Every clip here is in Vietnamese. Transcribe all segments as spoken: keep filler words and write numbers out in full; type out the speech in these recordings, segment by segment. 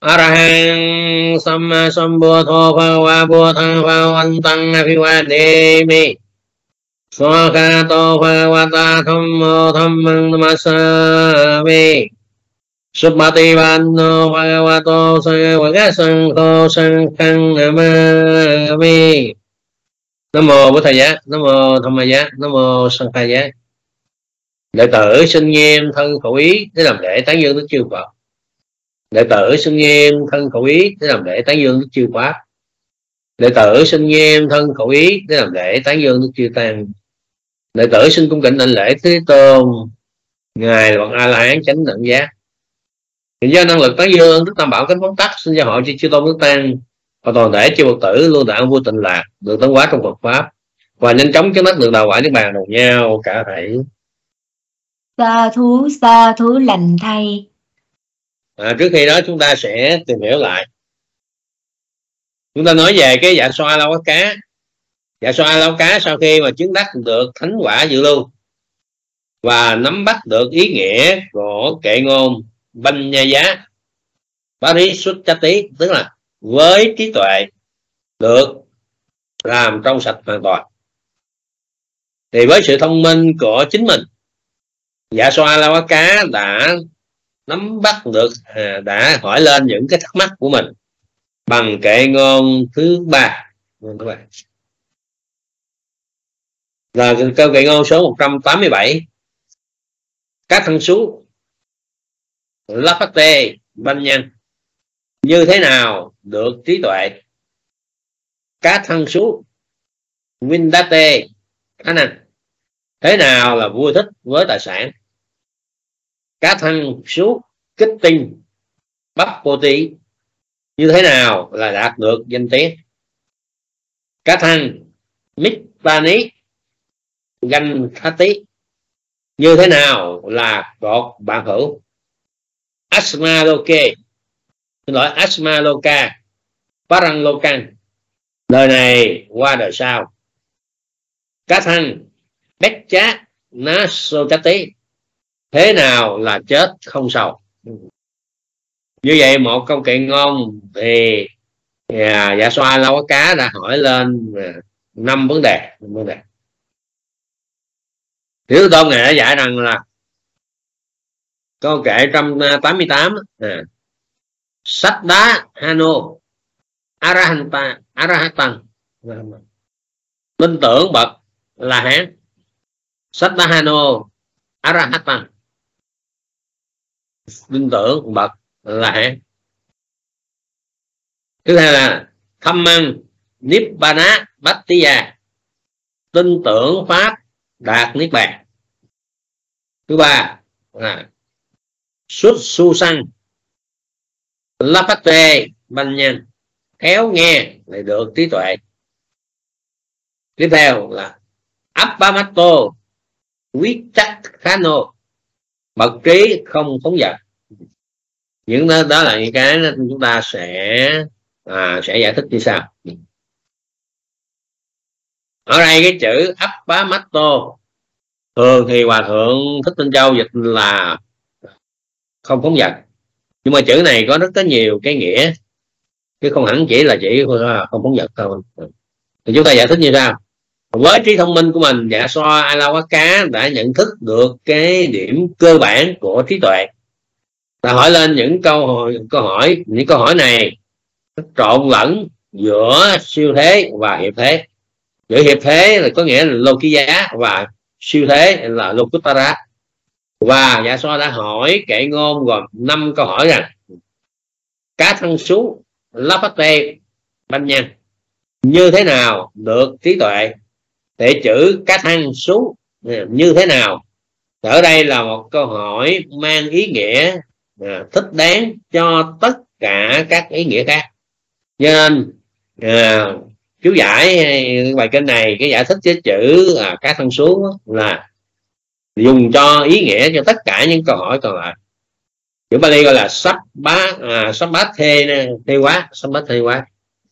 Arahang Samma Sambuddho Phava Buddha Phava Tăng Abhivademi Swakato Phagavata Thammo Dhammang Namasami Subhati Vanno Phagavato Savaka Sankho Sankhang Namami. Nam mô Bổn Thầy Giá, Nam mô Tham Ma Giá, Nam mô Sang Khai Giá. Đệ tử xin nghiêm thân khẩu ý để làm lễ tán dương Đức Chư Phật. Đệ tử xin nghiêm thân khẩu ý để làm lễ tán dương Đức Chư Pháp. Đệ tử xin nghiêm thân khẩu ý để làm lễ tán dương Đức Chư Tăng. Đệ tử xin cung kính đảnh lễ Thế Tôn ngài Bậc A La Hán chánh đẳng giác. Do năng lực tán dương Đức Tam Bảo cánh phóng tắc, xin gia hộ cho chư tôn Đức Tăng và toàn thể chư Phật tử luôn đạo vui tịnh lạc, được tấn hóa trong Phật pháp và nhanh chóng chứng đắc được đạo quả niết bàn đồng nhau cả thảy. Sa thú sa thú lành thay. À, trước khi đó chúng ta sẽ tìm hiểu lại. Chúng ta nói về cái dạ xoa lao cá. Dạ xoa lao cá sau khi mà chứng đắc được thánh quả dự lưu và nắm bắt được ý nghĩa của kệ ngôn banh nha giá Paris xuất chát tí, tức là với trí tuệ được làm trong sạch hoàn toàn, thì với sự thông minh của chính mình, dạ xoa lao cá đã nắm bắt được, à, đã hỏi lên những cái thắc mắc của mình bằng kệ ngôn thứ ba. Là câu kệ ngôn số một trăm tám mươi bảy. Các thân số Lapate banh nhân, như thế nào được trí tuệ? Các thân số Vindate khả năng, thế nào là vui thích với tài sản? Các thân số kích tinh bắp cô tí, như thế nào là đạt được danh tiếng? Các thân Mitpani ganh khá tí, như thế nào là cột bạn hữu? Asma Loke, xin lỗi, Asma Loka Parang Lokan, đời này qua đời sau. Các thân Beccha Nasotati, thế nào là chết không sầu? Như vậy một câu kệ ngôn thì à, dạ xoa lao cá đã hỏi lên năm vấn đề. vấn đề Tiểu Tôn này đã dạy rằng là câu kệ một trăm tám mươi tám, à, Saddha Hano Arahanta Arahatan, tin tưởng bậc là hán. Saddha Hano Arahatan, tin tưởng bậc là hán. Thứ hai là Thammang Nibbana Bhattiya, tin tưởng pháp đạt niết bàn. Thứ ba là xuất su sanh Lapate banh nhân, khéo nghe để được trí tuệ. Tiếp theo là Appamato Vichakhano, bậc trí không phóng dật. Những đó, đó là những cái chúng ta sẽ à, sẽ giải thích như sau. Ở đây cái chữ Appamato thường thì Hòa Thượng Thích Tinh Châu dịch là không phóng dật, nhưng mà chữ này có rất có nhiều cái nghĩa, chứ không hẳn chỉ là chỉ không phóng dật thôi. Thì chúng ta giải thích như sau. Với trí thông minh của mình, dạ xoa a la quá cá đã nhận thức được cái điểm cơ bản của trí tuệ, ta hỏi lên những câu hỏi, câu hỏi những câu hỏi này trộn lẫn giữa siêu thế và hiệp thế. Giữa hiệp thế là có nghĩa là Lokiya và siêu thế là Lokuttara. Và dạ xoa đã hỏi kệ ngôn gồm năm câu hỏi rằng cá thân số Lapate banh nhân, như thế nào được trí tuệ? Để chữ cá thân số như thế nào, ở đây là một câu hỏi mang ý nghĩa à, thích đáng cho tất cả các ý nghĩa khác. Cho nên à, chú giải bài kinh này, cái giải thích với chữ à, cá thân số là dùng cho ý nghĩa cho tất cả những câu hỏi còn lại. Chữ Bali gọi là sắp bá à, sắp bát thê thê quá sắp bát thê quá.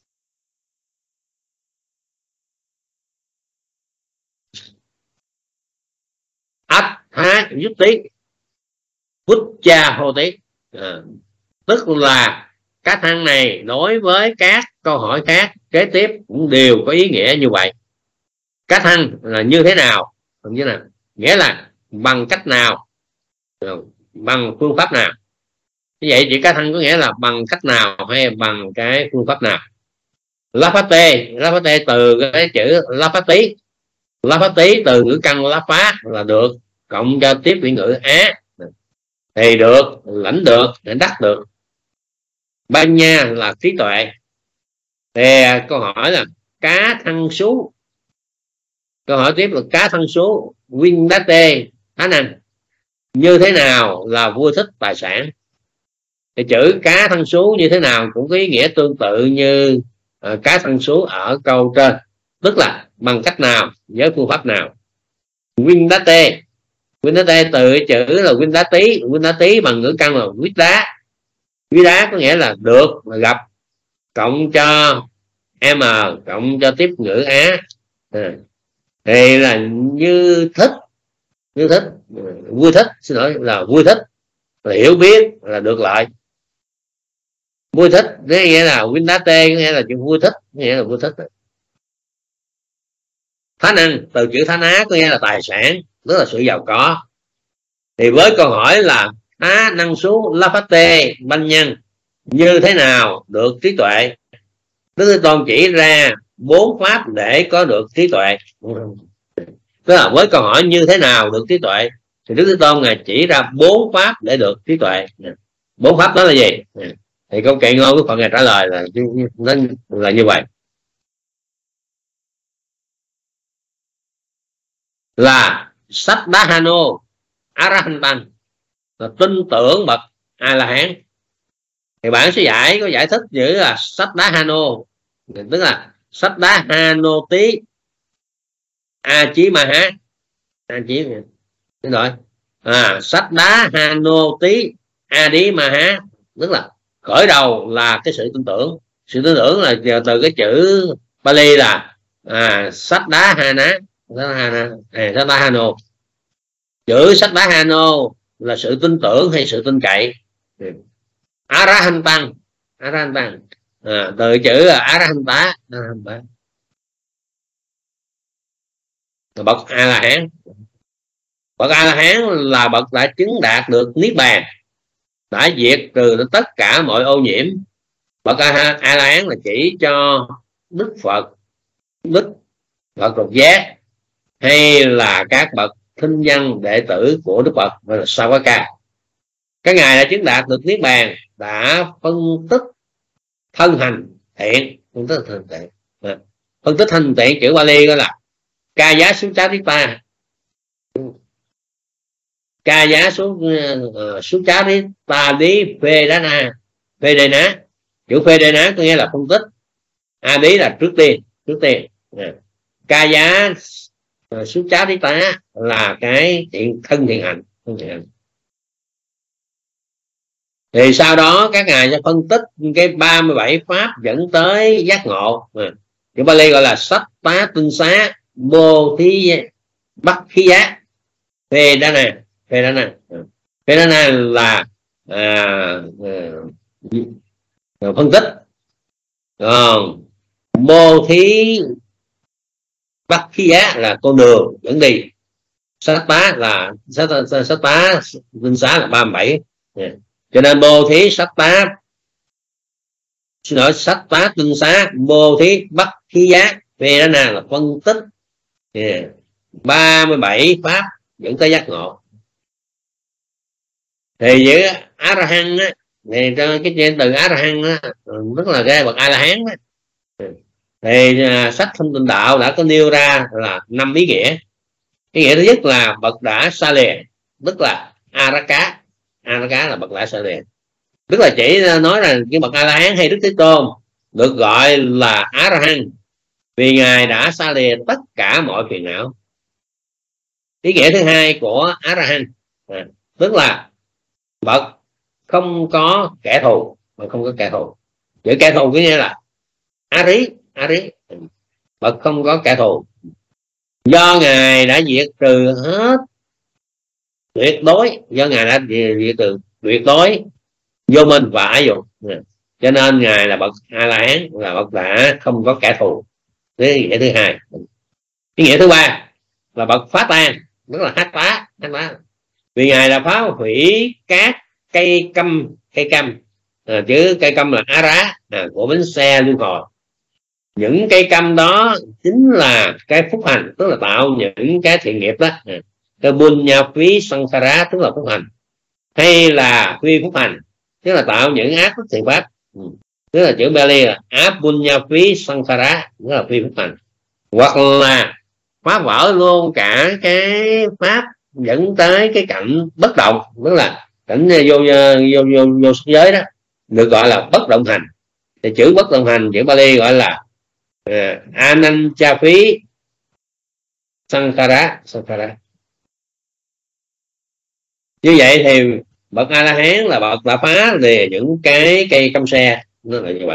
Ách há giúp tí Vút cha hô tí, à, tức là cá thân này đối với các câu hỏi khác kế tiếp cũng đều có ý nghĩa như vậy. Cá thân là như thế nào, như nào, nghĩa là bằng cách nào, bằng phương pháp nào. Như vậy chỉ cá thân có nghĩa là bằng cách nào hay bằng cái phương pháp nào. Lapate, lapate từ cái chữ lapati, lapati từ ngữ căn lapa là được, cộng cho tiếp vị ngữ á thì được, lãnh được, để đắc được. Banya là trí tuệ. Thì câu hỏi là cá thân số. Câu hỏi tiếp là cá thân số Vindate khả năng như thế nào là vui thích tài sản. Thì chữ cá thân số như thế nào cũng có ý nghĩa tương tự như uh, cá thân số ở câu trên, tức là bằng cách nào, với phương pháp nào. Vindate, Vindate từ chữ là Vindati, Vindati bằng ngữ căn là quyết đá. Quyết đá có nghĩa là được, là gặp, cộng cho m, cộng cho tiếp ngữ á à. Thì là như thích, như thích, vui thích, xin lỗi là vui thích, là hiểu biết, là được lợi. Vui thích cái nghĩa là Vindate, có nghĩa là chuyện vui thích, nghĩa là vui thích. Thá năng từ chữ thá ná có nghĩa là tài sản, tức là sự giàu có. Thì với câu hỏi là thá năng số Lapate banh nhân như thế nào được trí tuệ, Đức Thế Tôn chỉ ra bốn pháp để có được trí tuệ. Tức là với câu hỏi như thế nào được trí tuệ thì Đức Thế Tôn ngài chỉ ra bốn pháp để được trí tuệ. Bốn pháp đó là gì? Thì câu kệ ngôn của Phật ngài trả lời là nó là như vậy, là Saddhano Arahantan, là tin tưởng bậc A La Hán. Thì bản sẽ giải có giải thích chữ là Saddhano, tức là Saddhano tí a chí ma há, a chí rồi à Saddhano tí a đí ma há, tức là khởi đầu là cái sự tin tưởng. Sự tin tưởng là từ cái chữ Pali là à Saddhana, Saddhano. Chữ Saddhano là sự tin tưởng hay sự tin cậy. Arahantan, Arahantan à, từ chữ là Arahanta, bậc A La Hán. Bậc A La Hán là bậc đã chứng đạt được niết bàn, đã diệt trừ tất cả mọi ô nhiễm. Bậc A La Hán là chỉ cho Đức Phật, Đức Phật Độc Giác hay là các bậc thinh nhân đệ tử của Đức Phật là Savaka. Các ngài đã chứng đạt được niết bàn, đã phân tích thân hành thiện, phân tích thân thiện. Phân tích thân thiện chữ Bali gọi là ca giá số chá ta, ca giá số số chá ta đi phê đá na, phê đề ná. Chữ phê đề ná có nghĩa là phân tích, a lý là trước tiên, trước tiên ca giá số chá ta là cái thiện thân thiện hành, thân thiện hành. Thì sau đó các ngài sẽ phân tích cái ba mươi bảy pháp dẫn tới giác ngộ. Chữ Bali gọi là sách tá tinh xá bồ thí bắc khí giá phê đá na, phê đá na, phê đá na là à, à, phân tích. Còn bồ thí bắc khí giá là con đường dẫn đi. Sách tá là sách tá tinh xá là ba mươi bảy. Yeah. Cho nên bồ thí sách tá, xin lỗi, sách tá tinh xá bồ thí bắc khí giá về đó nè là phân tích yeah. ba mươi bảy pháp dẫn tới giác ngộ. Thì giữa A La Hán á, thì cái chuyện từ A La Hán á, tức là cái bậc A La Hán á, thì uh, sách Thông Tịnh Đạo đã có nêu ra là năm ý nghĩa. Ý nghĩa thứ nhất là bậc đã sa lìa, tức là Araka. Araka là bậc đã sa lìa, tức là chỉ nói là cái bậc A La Hán hay Đức Thế Tôn được gọi là A La Hán vì ngài đã sa lìa tất cả mọi phiền não. Ý nghĩa thứ hai của A La Hán à, tức là bậc không có kẻ thù, mà không có kẻ thù. Chữ kẻ thù có nghĩa là Ari, Ari, bậc không có kẻ thù, do ngài đã diệt trừ hết tuyệt đối, do ngài đã diệt trừ tuyệt đối vô minh và ái dục. cho nên ngài là bậc A La Hán, là bậc đã không có kẻ thù. Thế nghĩa thứ hai. Cái nghĩa thứ ba là bậc phá tan, tức là hát tá, hát tá. Vì ngài là phá hủy các cây câm, cây câm à, chứ cây câm là á rá à, của bánh xe luân hồi. Những cây câm đó chính là cái phúc hành, tức là tạo những cái thiện nghiệp đó, cái bunya phí sankhara, tức là phúc hành, hay là phi phúc hành, tức là tạo những ác bất thiện pháp. Tức là chữ Bali là áp bunya phí sankhara, tức là phi phúc hành, hoặc là phá vỡ luôn cả cái pháp dẫn tới cái cảnh bất động, tức là cảnh vô vô vô, vô sắc giới đó, được gọi là bất động hành. Thì chữ bất động hành chữ Bali gọi là uh, ananchaphí sankhara, sankhara. Như vậy thì bậc A La Hán là bậc đã phá về những cái cây câm xe, nó là như vậy.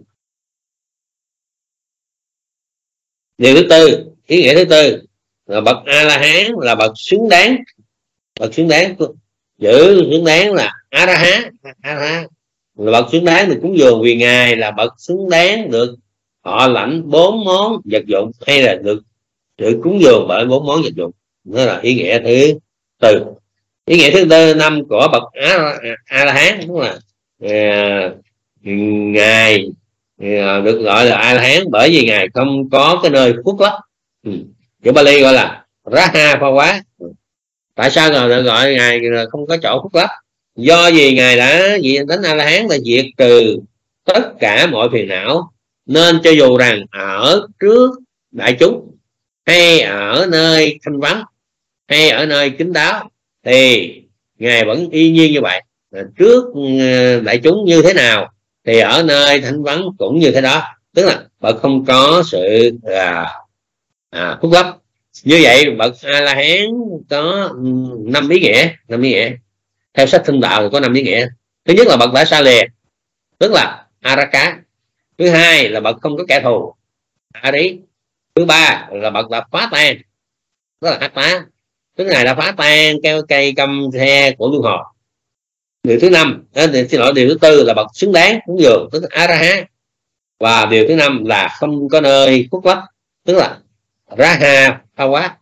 Điều thứ tư, ý nghĩa thứ tư là bậc A La Hán là bậc xứng đáng, bậc xứng đáng, chữ xứng đáng là A La Hán, A La Hán là bậc xứng đáng được cúng dường, vì ngài là bậc xứng đáng được họ lãnh bốn món vật dụng, hay là được được cúng dường bởi bốn món vật dụng. Đó là ý nghĩa thứ tư. Ý nghĩa thứ tư năm của bậc A La Hán đúng là à, ngài à, được gọi là A La Hán bởi vì ngài không có cái nơi khuất lấp. Ừ. Chữ Bali gọi là Raha Pha Quá. Tại sao rồi được gọi ngài không có chỗ khuất lấp? Do vì ngài đã đến A La Hán là diệt trừ tất cả mọi phiền não, nên cho dù rằng ở trước đại chúng, hay ở nơi thanh vắng, hay ở nơi kín đáo, thì ngài vẫn y nhiên như vậy. Trước đại chúng như thế nào thì ở nơi thanh vắng cũng như thế đó, tức là bậc không có sự à, à, khuất lấp. Như vậy bậc A La Hán có năm ý nghĩa, năm ý nghĩa. Theo sách Tinh Đạo thì có năm ý nghĩa. Thứ nhất là bậc đã xa lìa, tức là Araka. Thứ hai là bậc không có kẻ thù, Ari. Thứ ba là bậc đã phá tan, tức là hát tá, tức ngài đã phá tan cái cây câm xe của luân hồi. Điều thứ năm, xin lỗi, điều thứ tư là bậc xứng đáng cúng dường, tức là Araha. Và điều thứ năm là không có nơi khuất lấp, tức là Raha Pha Quá.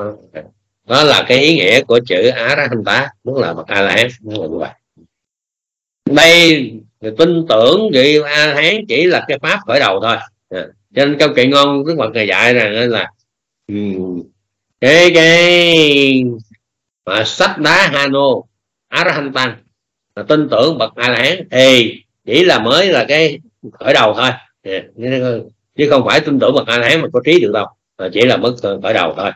Đó là cái ý nghĩa của chữ Arahanta, tức là bậc A La Hán, như vậy. Đây tin tưởng vị A La Hán chỉ là cái pháp khởi đầu thôi. À, cho nên câu kệ ngon Đức Phật ngài dạy rằng là um, cái cái mà sách đá Hano Arahantan là tin tưởng bậc A La Hán thì chỉ là mới là cái khởi đầu thôi. À, chứ không phải tin tưởng bậc A La Hán mà có trí được đâu, à, chỉ là mức khởi đầu thôi.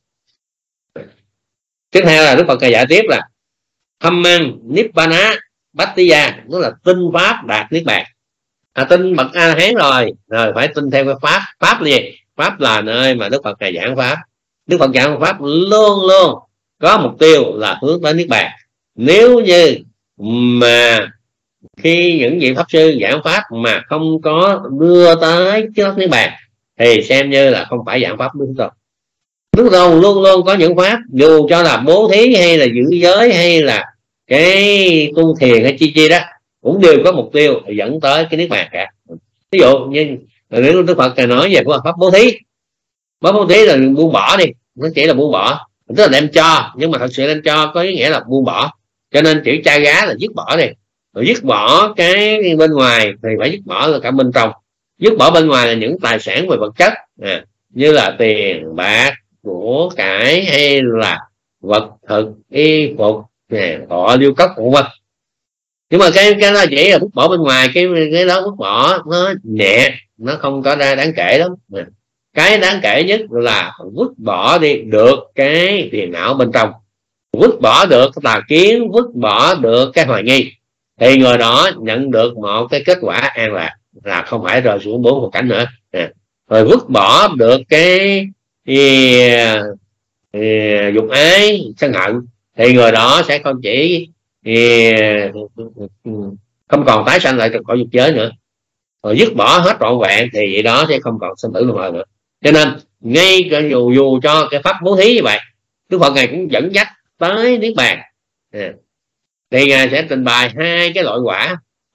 Tiếp theo là Đức Phật ngài dạy tiếp là Thamman Nibbana Bhattiya, tức là tin pháp đạt niết bàn. À, tin bậc A La Hán rồi, rồi phải tin theo cái pháp. Pháp là gì? Pháp là nơi mà Đức Phật ngài giảng pháp. Đức Phật giảng pháp luôn luôn có mục tiêu là hướng tới niết bàn. Nếu như mà khi những vị pháp sư giảng pháp mà không có đưa tới trước niết bàn thì xem như là không phải giảng pháp đúng rồi. Đức Phật luôn luôn có những pháp, dù cho là bố thí hay là giữ giới hay là cái tu thiền hay chi chi đó, cũng đều có mục tiêu dẫn tới cái niết bàn cả. Ví dụ như nếu Đức Phật nói về pháp bố thí, bố thí là buông bỏ đi, nó chỉ là buông bỏ, tức là đem cho, nhưng mà thật sự đem cho có ý nghĩa là buông bỏ. Cho nên chữ cha gá là dứt bỏ đi, rồi dứt bỏ cái bên ngoài thì phải dứt bỏ là cả bên trong. Dứt bỏ bên ngoài là những tài sản về vật chất, à, như là tiền bạc của cải hay là vật thực y phục họ lưu cốc của vân. Nhưng mà cái cái đó chỉ là vứt bỏ bên ngoài, cái cái đó vứt bỏ nó nhẹ, nó không có ra đáng kể lắm. Cái đáng kể nhất là vứt bỏ đi được cái phiền não bên trong, vứt bỏ được cái tà kiến, vứt bỏ được cái hoài nghi, thì người đó nhận được một cái kết quả an lạc, là không phải rơi xuống bốn hoàn cảnh nữa. À, rồi vứt bỏ được cái thì, thì, dục ái sân hận, thì người đó sẽ không chỉ thì, không còn tái sanh lại khỏi dục giới nữa. Rồi dứt bỏ hết trọn vẹn thì vậy đó sẽ không còn sinh tử luân hồi nữa. Cho nên ngay dù dù cho cái pháp bố thí như vậy, Đức Phật ngài cũng dẫn dắt tới niết bàn. À, thì ngài sẽ trình bày hai cái loại quả.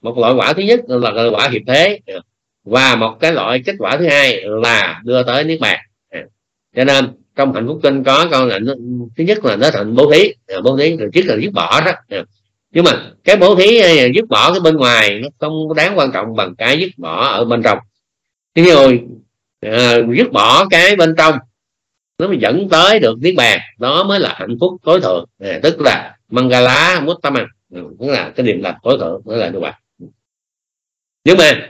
một loại quả thứ nhất là quả hiệp thế, và một cái loại kết quả thứ hai là đưa tới niết bàn. Cho nên trong Hạnh Phúc Kinh có câu là thứ nhất là nó thành bố thí, bố thí trước là dứt bỏ đó. Nhưng mà cái bố thí dứt bỏ cái bên ngoài nó không đáng quan trọng bằng cái dứt bỏ ở bên trong. Thế rồi à, dứt bỏ cái bên trong nó mới dẫn tới được niết bàn, đó mới là hạnh phúc tối thượng, à, tức là Mangala Muttama, tức là cái niềm lành tối thượng, đó là như vậy. Nhưng mà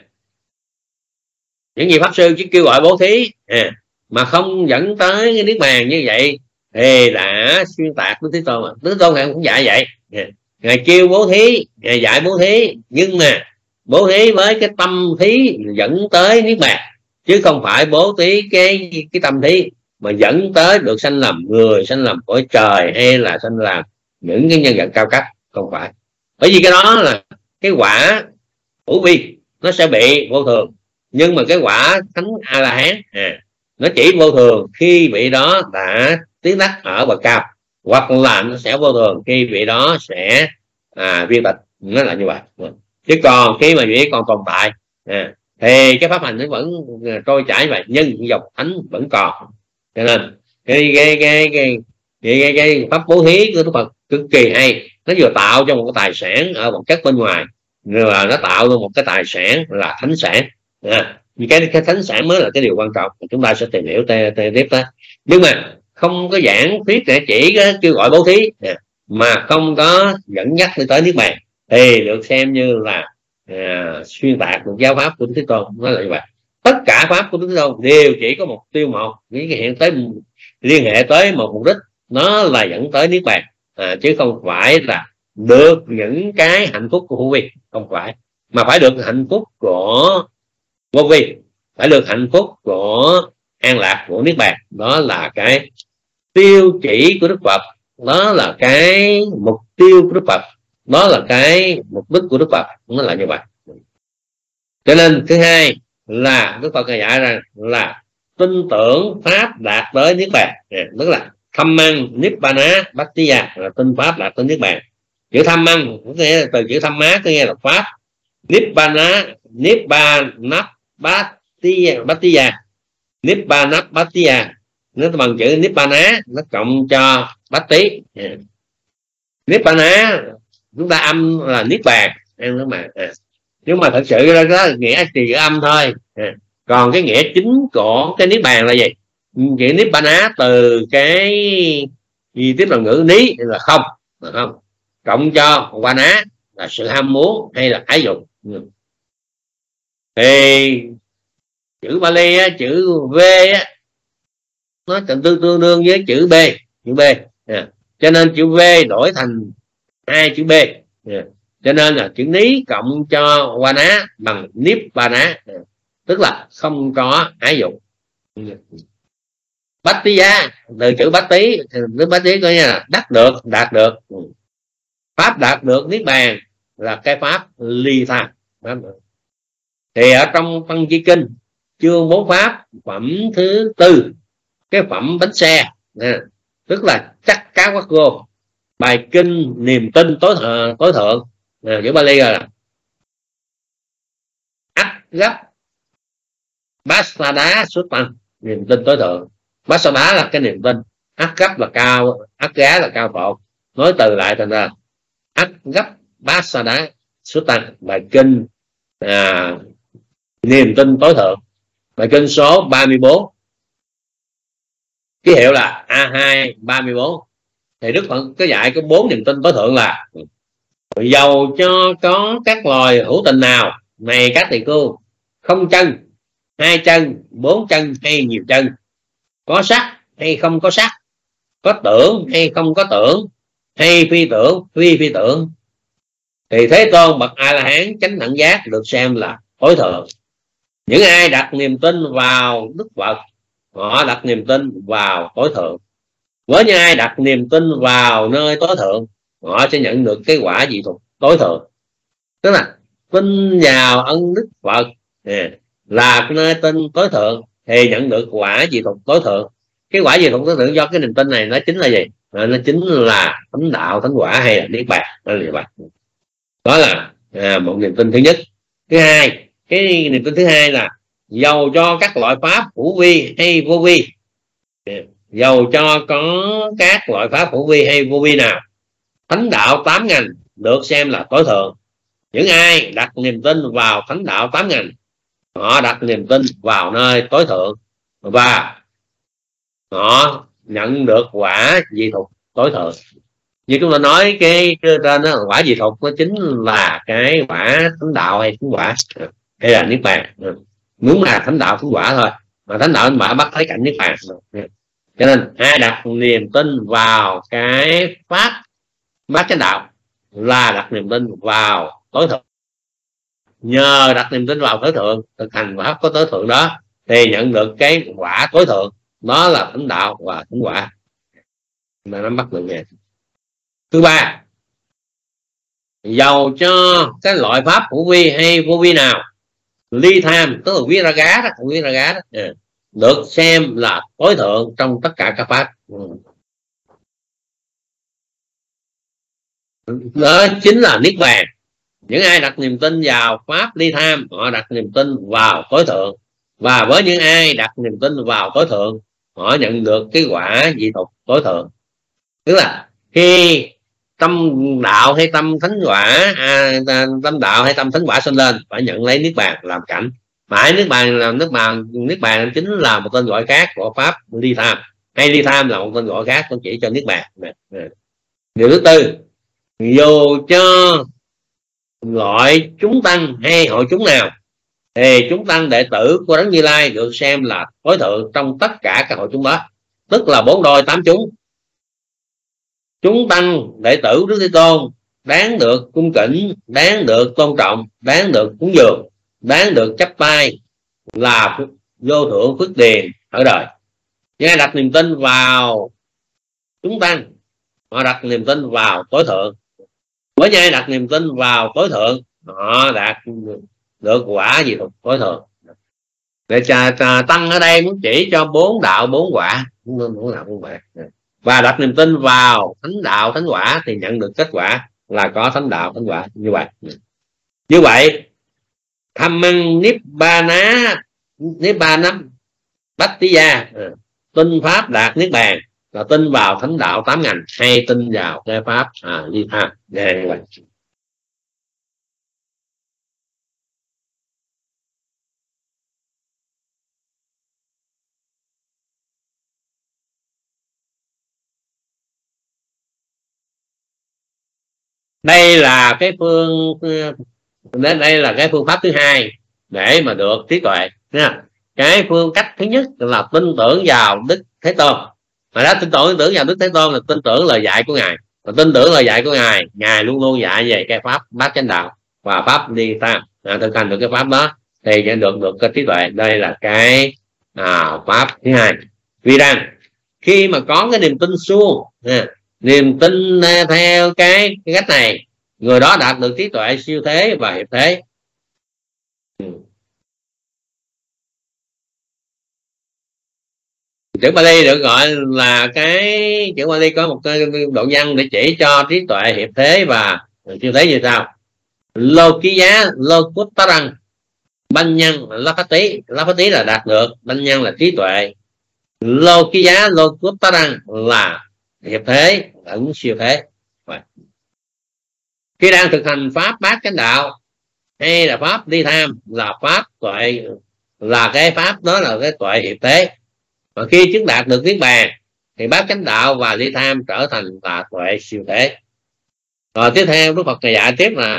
những vị pháp sư chỉ kêu gọi bố thí à, mà không dẫn tới cái niết bàn như vậy thì đã xuyên tạc Đức Thế Tôn. Mà Đức Thế Tôn ngài cũng dạy vậy, à, ngài kêu bố thí, ngài dạy bố thí, nhưng mà bố thí với cái tâm thí dẫn tới niết bàn, chứ không phải bố thí cái cái tâm thí mà dẫn tới được sanh làm người, sanh làm cõi trời, hay là sanh làm những cái nhân vật cao cấp, không phải. Bởi vì cái đó là cái quả hữu vi, nó sẽ bị vô thường. Nhưng mà cái quả thánh A La Hán à, nó chỉ vô thường khi vị đó đã tiến đắc ở bậc cao, hoặc là nó sẽ vô thường khi vị đó sẽ à, viên tịch, nó là như vậy. Chứ còn khi mà vị còn tồn tại à, thì cái pháp hành nó vẫn trôi chảy vậy, nhân dòng thánh vẫn còn. Cho nên cái cái cái cái, cái, cái, cái pháp bố thí của Đức Phật cực kỳ hay, nó vừa tạo cho một cái tài sản ở vật chất bên ngoài, rồi là nó tạo ra một cái tài sản là thánh sản. À, cái cái thánh sản mới là cái điều quan trọng, chúng ta sẽ tìm hiểu tiếp đó. Nhưng mà không có giảng thuyết để chỉ kêu gọi bố thí à, mà không có dẫn dắt tới niết bàn thì được xem như là à, xuyên tạc được giáo pháp của Đức Thế Tôn. Nó là như vậy. Tất cả pháp của Đức Thế Tôn đều chỉ có mục tiêu một, những cái hiện tới liên hệ tới một mục đích, nó là dẫn tới niết bàn à, chứ không phải là được những cái hạnh phúc của hữu vi, không phải, mà phải được hạnh phúc của vô vi, phải được hạnh phúc của an lạc, của niết bàn. Đó là cái tiêu chỉ của Đức Phật, đó là cái mục tiêu của Đức Phật, đó là cái mục đích của Đức Phật, nó là như vậy. Cho nên thứ hai là Đức Phật dạy rằng là tin tưởng pháp đạt tới niết bàn, tức là tham măng nibbana bhattiya, là tin pháp đạt tới niết bàn. Chữ tham măng có nghĩa là từ chữ tham má, có nghĩa là pháp. Nibbana nibbana bhattiya bhattiya nibbana bhattiya, nó bằng chữ nibbana, nó cộng cho bát tí. Nibbana chúng ta âm là niết bàn, em nói mà à. Nhưng mà thật sự ra đó nghĩa chỉ âm thôi à. Còn cái nghĩa chính của cái niết bàn là gì? Chữ nibbana từ cái gì tiếp là ngữ ní là không, là không, cộng cho wana là sự ham muốn hay là ái dục. Thì chữ Bali á, chữ V á, nó tương tương đương với chữ B, chữ B à. Cho nên chữ V đổi thành hai chữ B à. Cho nên là chữ ní cộng cho wana bằng nibbana à. Tức là không có ái dục. Bhattiya từ chữ bát tí, từ bát tí có nghĩa là đắc được, đạt được. Pháp đạt được niết bàn là cái pháp ly tham. Thì ở trong Tăng Chi Kinh chương bốn pháp phẩm thứ tư, cái phẩm bánh xe à, tức là chắc cá quát gô, bài kinh niềm tin tối thượng, tối thượng à, chữ Bali là ắt gấp Basada xuất tăng, niềm tin tối thượng. Basada là cái niềm tin, ắt gấp là cao, ắt gá là cao phộn, nói từ lại thành ra ắt gấp Basada xuất tăng, bài kinh à, niềm tin tối thượng, bài kinh số ba mươi bốn, ký hiệu là A hai ba mươi bốn. Thì Đức Phật có dạy có bốn niềm tin tối thượng là dầu cho có các loài hữu tình nào, này các tỳ khưu, không chân, hai chân, bốn chân hay nhiều chân, có sắc hay không có sắc, có tưởng hay không có tưởng, hay phi tưởng phi phi tưởng, thì Thế Tôn bậc A La Hán chánh đẳng giác được xem là tối thượng. Những ai đặt niềm tin vào Đức Phật, họ đặt niềm tin vào tối thượng. Với những ai đặt niềm tin vào nơi tối thượng, họ sẽ nhận được cái quả dị thục tối thượng. Tức là tin vào ân Đức Phật là cái nơi tin tối thượng thì nhận được quả dị thục tối thượng. Cái quả dị thục tối thượng do cái niềm tin này nó chính là gì? Nó chính là thánh đạo, thánh quả hay là niết bàn. Đó là à, một niềm tin thứ nhất. Thứ hai, cái niềm tin thứ hai là dầu cho các loại pháp hữu vi hay vô vi, dầu cho có các loại pháp hữu vi hay vô vi nào, thánh đạo tám ngành được xem là tối thượng. Những ai đặt niềm tin vào thánh đạo tám ngành, họ đặt niềm tin vào nơi tối thượng và họ nhận được quả dị thục tối thượng. Như chúng ta nói cái trên đó, quả dị thục nó chính là cái quả thánh đạo hay thánh quả hay là niết bàn. Muốn là thánh đạo thánh quả thôi, mà thánh đạo thánh quả bắt thấy cảnh niết bàn. Cho nên ai đặt niềm tin vào cái pháp bát chánh đạo là đặt niềm tin vào tối thượng. Nhờ đặt niềm tin vào tối thượng, thực hành pháp có tối thượng đó, thì nhận được cái quả tối thượng, đó là thánh đạo và thánh quả. Mà nắm bắt được nha. Thứ ba, dầu cho cái loại pháp hữu vi hay vô vi nào, ly tham tức là viraga đó, viraga đó, à, được xem là tối thượng trong tất cả các pháp. Đó chính là niết bàn. Những ai đặt niềm tin vào pháp ly tham, họ đặt niềm tin vào tối thượng, và với những ai đặt niềm tin vào tối thượng, họ nhận được cái quả dị thục tối thượng. Tức là khi tâm đạo hay tâm thánh quả, à, tâm đạo hay tâm thánh quả sinh lên, phải nhận lấy niết bàn làm cảnh. Mãi niết bàn là niết bàn, niết bàn chính là một tên gọi khác của pháp ly tham, hay ly tham là một tên gọi khác cũng chỉ cho niết bàn. Điều thứ tư, dù cho gọi chúng tăng hay hội chúng nào, thì chúng tăng đệ tử của Đấng Như Lai được xem là tối thượng trong tất cả các hội chúng đó, tức là bốn đôi tám chúng. Chúng tăng đệ tử Đức Thế Tôn đáng được cung kính, đáng được tôn trọng, đáng được cúng dường, đáng được chắp tay là vô thượng phước điền ở đời. Nhưng ai đặt niềm tin vào chúng tăng, họ đặt niềm tin vào tối thượng. Với ai đặt niềm tin vào tối thượng, họ đạt được quả gì thuộc tối thượng. Để trà, trà, tăng ở đây muốn chỉ cho bốn đạo bốn quả, bốn đạo bốn quả. Và đặt niềm tin vào thánh đạo thánh quả thì nhận được kết quả là có thánh đạo thánh quả. Như vậy, như vậy tham măng niết ba ná niết ba nắm bách tí gia, tin pháp đạt niết bàn là tin vào thánh đạo tám ngành, hay tin vào cái pháp à, ly tham. Như vậy. Đây là cái phương đây là cái phương pháp thứ hai để mà được trí tuệ nha. Cái phương cách thứ nhất là tin tưởng vào Đức Thế Tôn. Mà đó, tin tưởng, tin tưởng vào Đức Thế Tôn là tin tưởng lời dạy của Ngài. Và tin tưởng lời dạy của Ngài, Ngài luôn luôn dạy về cái pháp bát chánh đạo và pháp ly tham. À, thực hành được cái pháp đó thì sẽ được được cái trí tuệ. Đây là cái à, pháp thứ hai. Vì rằng khi mà có cái niềm tin suông, à, niềm tin theo cái, cái cách này, người đó đạt được trí tuệ siêu thế và hiệp thế. Chữ Bali được gọi là cái chữ Bali có một cái độ văn để chỉ cho trí tuệ hiệp thế và siêu thế như sau: Lokiya Lokutarang, banh nhân Lapati. Lapati là đạt được, banh nhân là trí tuệ, Lokiya Lokutarang là hiệp thế, ẩn siêu thế. Khi đang thực hành pháp bát chánh đạo hay là pháp ly tham là pháp tuệ, là cái pháp đó là cái tuệ hiệp thế. Và khi chứng đạt được niết bàn thì bát chánh đạo và ly tham trở thành là tuệ siêu thế. Rồi tiếp theo Đức Phật dạy tiếp là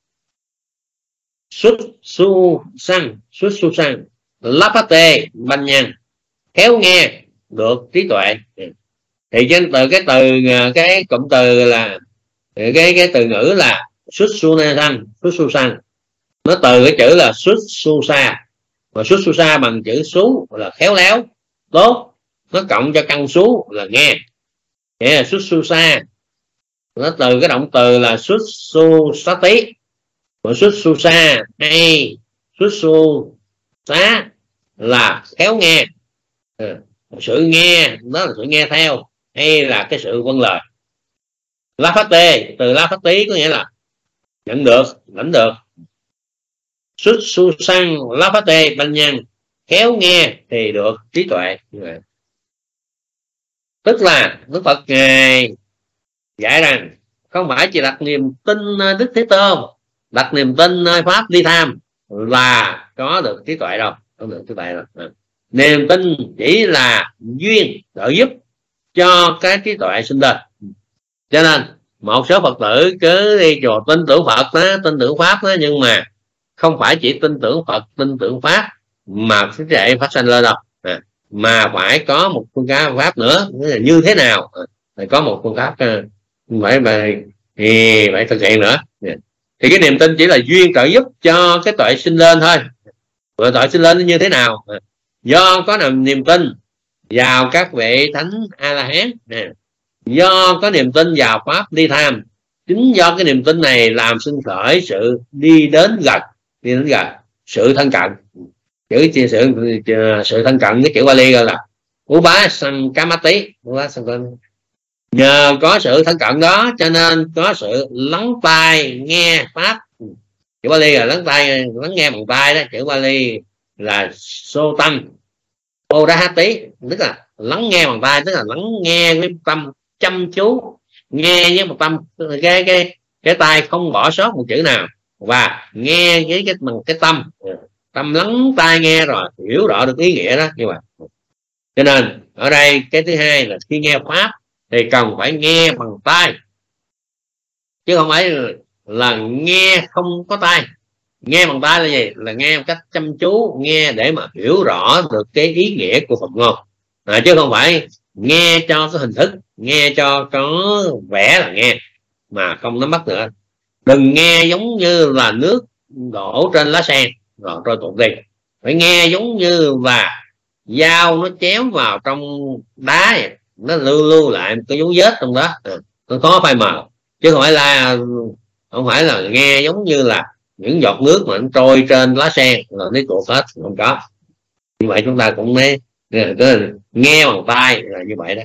xuất su sang, xuất su sang lapate banh nhân, khéo nghe được trí tuệ. Thì trên từ cái từ cái cụm từ là cái cái từ ngữ là xuất su sang, xuất su sang, nó từ cái chữ là xuất su sa, và xuất su sa bằng chữ sú là khéo léo tốt, nó cộng cho căn sú là nghe, nghĩa là xuất su sa. Nó từ cái động từ là xuất su sát tí, và xuất su sa hay xuất su xá là khéo nghe, à, sự nghe đó là sự nghe theo hay là cái sự vâng lời. La phát tê, từ la phát tí có nghĩa là nhận được, lãnh được. Xuất su sang lá phát tê banh nhân, khéo nghe thì được trí tuệ. Tức là Đức Phật Ngài dạy rằng không phải chỉ đặt niềm tin Đức Thế Tôn, đặt niềm tin nơi pháp ly tham là có được trí tuệ đâu, không được trí tuệ đâu. Niềm tin chỉ là duyên trợ giúp cho cái trí tuệ sinh lên. Cho nên một số Phật tử cứ đi chùa tin tưởng Phật đó, tin tưởng pháp đó, nhưng mà không phải chỉ tin tưởng Phật, tin tưởng pháp mà trí tuệ phát sinh lên đâu, à, mà phải có một phương pháp nữa. Như thế nào phải có một phương pháp phải phải, thì phải thực hiện nữa. Thì cái niềm tin chỉ là duyên trợ giúp cho cái tuệ sinh lên thôi. Rồi tuệ sinh lên như thế nào? Do có niềm tin vào các vị thánh A La Hán, do có niềm tin vào pháp ly tham, chính do cái niềm tin này làm sinh khởi sự đi đến gần, đi đến gần sự thân cận. Chữ sự sự thân cận cái chữ Bali gọi là Upa Sankamati. Nhờ có sự thân cận đó cho nên có sự lắng tai nghe pháp. Chữ Bali là lắng tai, lắng nghe bằng tai đó. Chữ Bali là Sotam Odahati, tức là lắng nghe bằng tai, tức là lắng nghe với tâm chăm chú, nghe với một tâm cái cái cái tai không bỏ sót một chữ nào, và nghe với cái bằng cái tâm tâm lắng tai nghe rồi hiểu rõ được ý nghĩa đó như vậy. Cho nên ở đây cái thứ hai là khi nghe pháp thì cần phải nghe bằng tai, chứ không phải là nghe không có tai. Nghe bằng tai là gì? Là nghe một cách chăm chú, nghe để mà hiểu rõ được cái ý nghĩa của Phật ngôn, à, chứ không phải nghe cho cái hình thức, nghe cho có vẻ là nghe mà không nắm bắt nữa. Đừng nghe giống như là nước đổ trên lá sen rồi rồi tụt đi. Phải nghe giống như là dao nó chém vào trong đá, nó lưu lưu lại cái dấu vết trong đó, nó khó phai mờ, chứ không phải là không phải là nghe giống như là những giọt nước mà nó trôi trên lá sen rồi nó tuột hết, không có. Như vậy chúng ta cũng nghe nghe bằng tai là như vậy đó.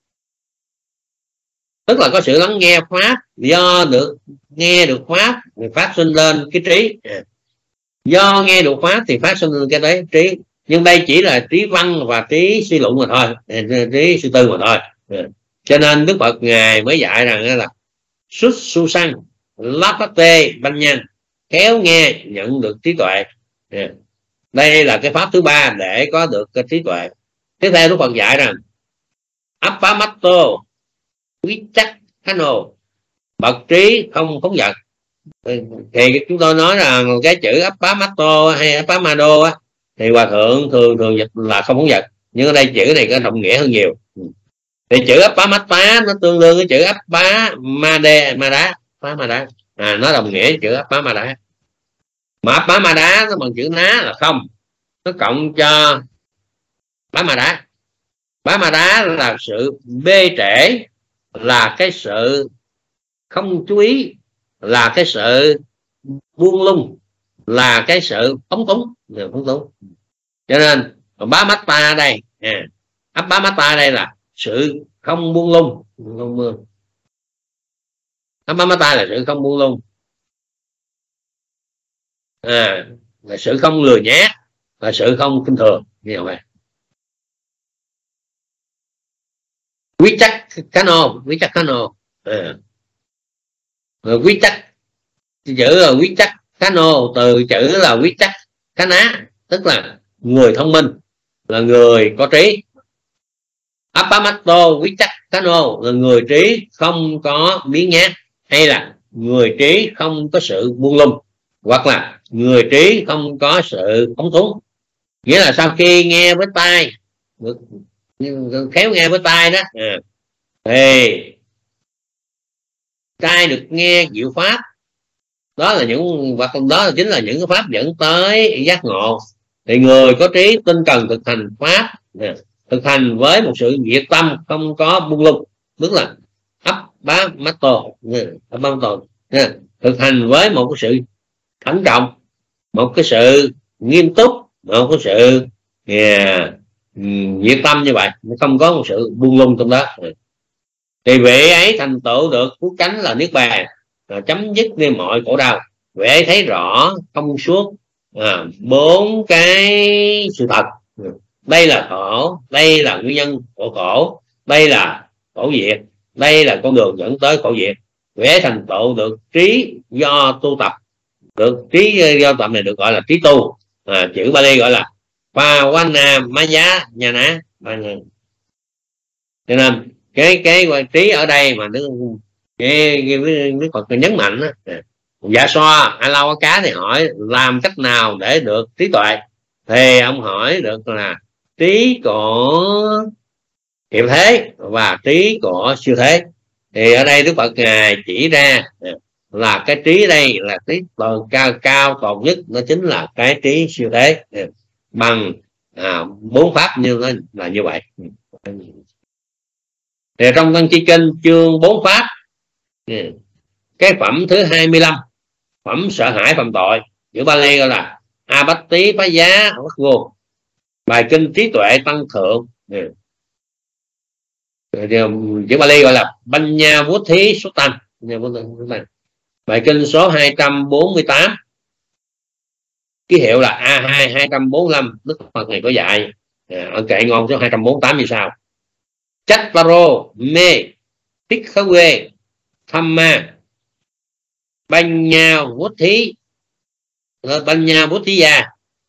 Tức là có sự lắng nghe pháp, do được nghe được pháp thì phát sinh lên cái trí, do nghe được pháp thì phát sinh lên cái đấy trí. Nhưng đây chỉ là trí văn và trí suy luận mà thôi, trí suy tư mà thôi. Cho nên Đức Phật Ngài mới dạy rằng là xuất su sang lát phát tê banh nhân, khéo nghe nhận được trí tuệ. Đây là cái pháp thứ ba để có được cái trí tuệ. Tiếp theo Đức Phật dạy rằng Appamato Vichakkhano, bậc trí không phóng dật. Thì chúng tôi nói rằng cái chữ Appamato hay Appamado á, thì hòa thượng thường thường dịch là không phóng dật, nhưng ở đây chữ này có đồng nghĩa hơn nhiều. Thì chữ Appamata nó tương đương với chữ Appamade Mada, Appamada, à, nó đồng nghĩa với chữ Appamada. Mà Appamada nó bằng chữ ná là không, nó cộng cho Appamada. Appamada là sự bê trễ, là cái sự không chú ý, là cái sự buông lung, là cái sự phóng túng, phóng túng. Cho nên bá mắt ta đây, à, ấp bá mắt ta đây là sự không buông lung, không buông. Ấp bá mắt ta là sự không buông lung, à, là sự không lừa nhát, là sự không kinh thường như vậy. Quý chắc cano, quý chắc cano, à. Quý chắc chữ là quý chắc cano, từ chữ là quý chắc cá ná, tức là người thông minh, là người có trí. Appamato quý chắc cano là người trí không có biến nhát, hay là người trí không có sự buông lung, hoặc là người trí không có sự phóng túng. Nghĩa là sau khi nghe với tai, khéo nghe với tai đó, à, thì tai được nghe diệu pháp, đó là những hoặc đó là chính là những cái pháp dẫn tới giác ngộ. Thì người có trí tinh cần thực hành pháp, thực hành với một sự nhiệt tâm, không có buông lung, tức là ấp bá mắt tô, thực hành với một cái sự thận trọng, một cái sự nghiêm túc, một cái sự yeah, nhiệt tâm như vậy, không có một sự buông lung trong đó, thì vị ấy thành tựu được phước chánh là niết bàn. à, chấm dứt đi mọi khổ đau, huệ thấy rõ thông suốt à, bốn cái sự thật. Đây là khổ, đây là nguyên nhân của khổ, đây là khổ diệt, đây là con đường dẫn tới khổ diệt. Huệ thành tựu được trí do tu tập, được trí do tập này được gọi là trí tu, à, chữ Bali gọi là Pawana Maya Nhana. Cho nên cái cái trí ở đây mà nó cái Đức Phật nhấn mạnh đó. Dạ xoa A La Cá thì hỏi làm cách nào để được trí tuệ, thì ông hỏi được là trí của hiện thế và trí của siêu thế. Thì ở đây Đức Phật ngài chỉ ra là cái trí đây là trí cao cao tột nhất, nó chính là cái trí siêu thế bằng à, bốn pháp như nó là như vậy. Thì trong Tăng Chi Kinh chương bốn pháp, cái phẩm thứ hai mươi lăm, phẩm sợ hãi phạm tội, chữ Bali gọi là Abatti Phá Giá Bất Vô, bài kinh trí tuệ tăng thượng, chữ Bali gọi là Banya Vút Thí Xuất Tâm, bài kinh số hai trăm bốn mươi tám, ký hiệu là A hai hai trăm bốn mươi lăm. Đức Phật này có dạy ở kệ ngon số hai trăm bốn mươi tám như sau: Chattaro me Bhikkhawe Thamma Banya Vuthi Banya Vuthiya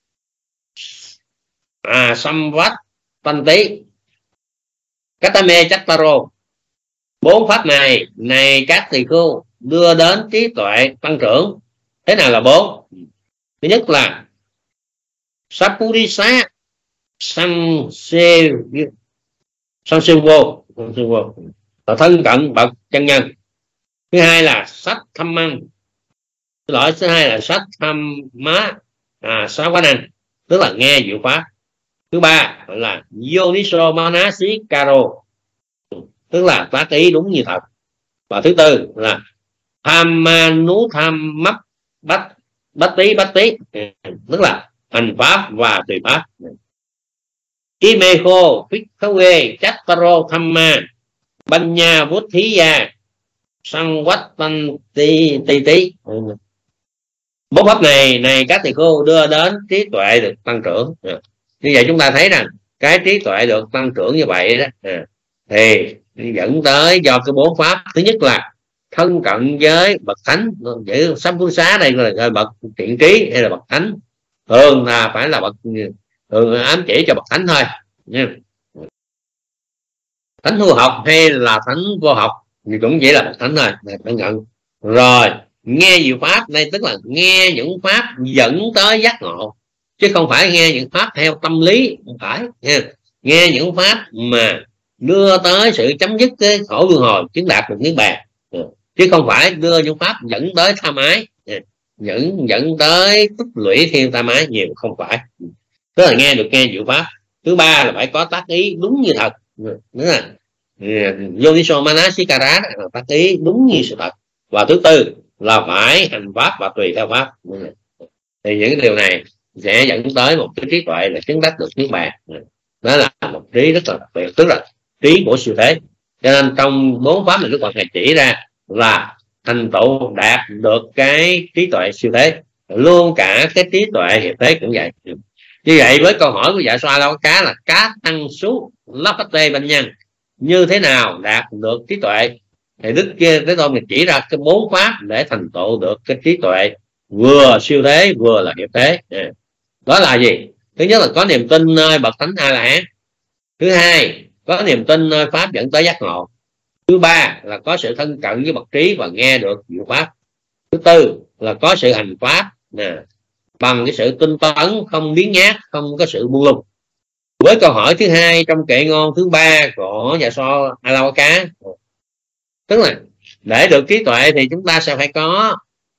à Samvat Tanti Katame Chattaro. Bốn pháp này này các tỳ khưu đưa đến trí tuệ tăng trưởng. Thế nào là bốn? Thứ nhất là Sapurisa Sang Se Sang Se Vô, là thân cận bậc chân nhân. Thứ hai là Sách Thăm Măng, lỗi thứ hai là Sách Thăm Má à, Sáu Quá Năng, tức là nghe diệu pháp. Thứ ba là Yoniso Manasikaro, tức là tác ý đúng như thật. Và thứ tư là Thamanu Tham Mắp Bách Bách Tí Bách Tí, tức là hành pháp và tùy pháp. Imeho Bhikkhawe Chattaro Thamma Banya Vutthiya Samvattan Ti Ti Ti. Bốn pháp này này các thầy cô đưa đến trí tuệ được tăng trưởng. Như vậy chúng ta thấy rằng cái trí tuệ được tăng trưởng như vậy đó thì dẫn tới do cái bốn pháp. Thứ nhất là thân cận với bậc thánh, chữ sám phú xá đây là bậc thiện trí hay là bậc thánh, thường là phải là bậc, thường ám chỉ cho bậc thánh thôi nha. Thánh hư học hay là thánh vô học thì cũng chỉ là bậc thánh thôi, thân cận. Rồi nghe diệu pháp đây tức là nghe những pháp dẫn tới giác ngộ, chứ không phải nghe những pháp theo tâm lý, không phải nha. Nghe những pháp mà đưa tới sự chấm dứt cái khổ luân hồi, chứng đạt được niết bàn, chứ không phải đưa những pháp dẫn tới tham ái, dẫn dẫn tới tích lũy thêm tham ái nhiều, không phải. Tức là nghe được nghe diệu pháp. Thứ ba là phải có tác ý đúng như thật, nữa là Yoniso Manasikara, tác ý đúng như sự thật. Và thứ tư là phải hành pháp và tùy theo pháp. Thì những điều này sẽ dẫn tới một cái trí tuệ là chứng đắc được niết bàn. Đó là một trí rất là đặc biệt, tức là trí của siêu thế. Cho nên trong bốn pháp này Đức Phật này chỉ ra là thành tựu đạt được cái trí tuệ siêu thế, luôn cả cái trí tuệ hiện thế cũng vậy. Như vậy với câu hỏi của Dạ Xoa La Cá là cá tăng số lắp tê bên nhân như thế nào đạt được trí tuệ, thì Đức Thế Tôn chỉ ra cái bốn pháp để thành tựu được cái trí tuệ vừa siêu thế vừa là hiện thế. Đó là gì? Thứ nhất là có niềm tin nơi bậc thánh A La Hán. Thứ hai có niềm tin nơi pháp dẫn tới giác ngộ. Thứ ba là có sự thân cận với bậc trí và nghe được diệu pháp. Thứ tư là có sự hành pháp nè, bằng cái sự tinh tấn, không biến nhát, không có sự buông lung. Với câu hỏi thứ hai trong kệ ngôn thứ ba của Dạ Xoa A La Cá, tức là để được trí tuệ thì chúng ta sẽ phải có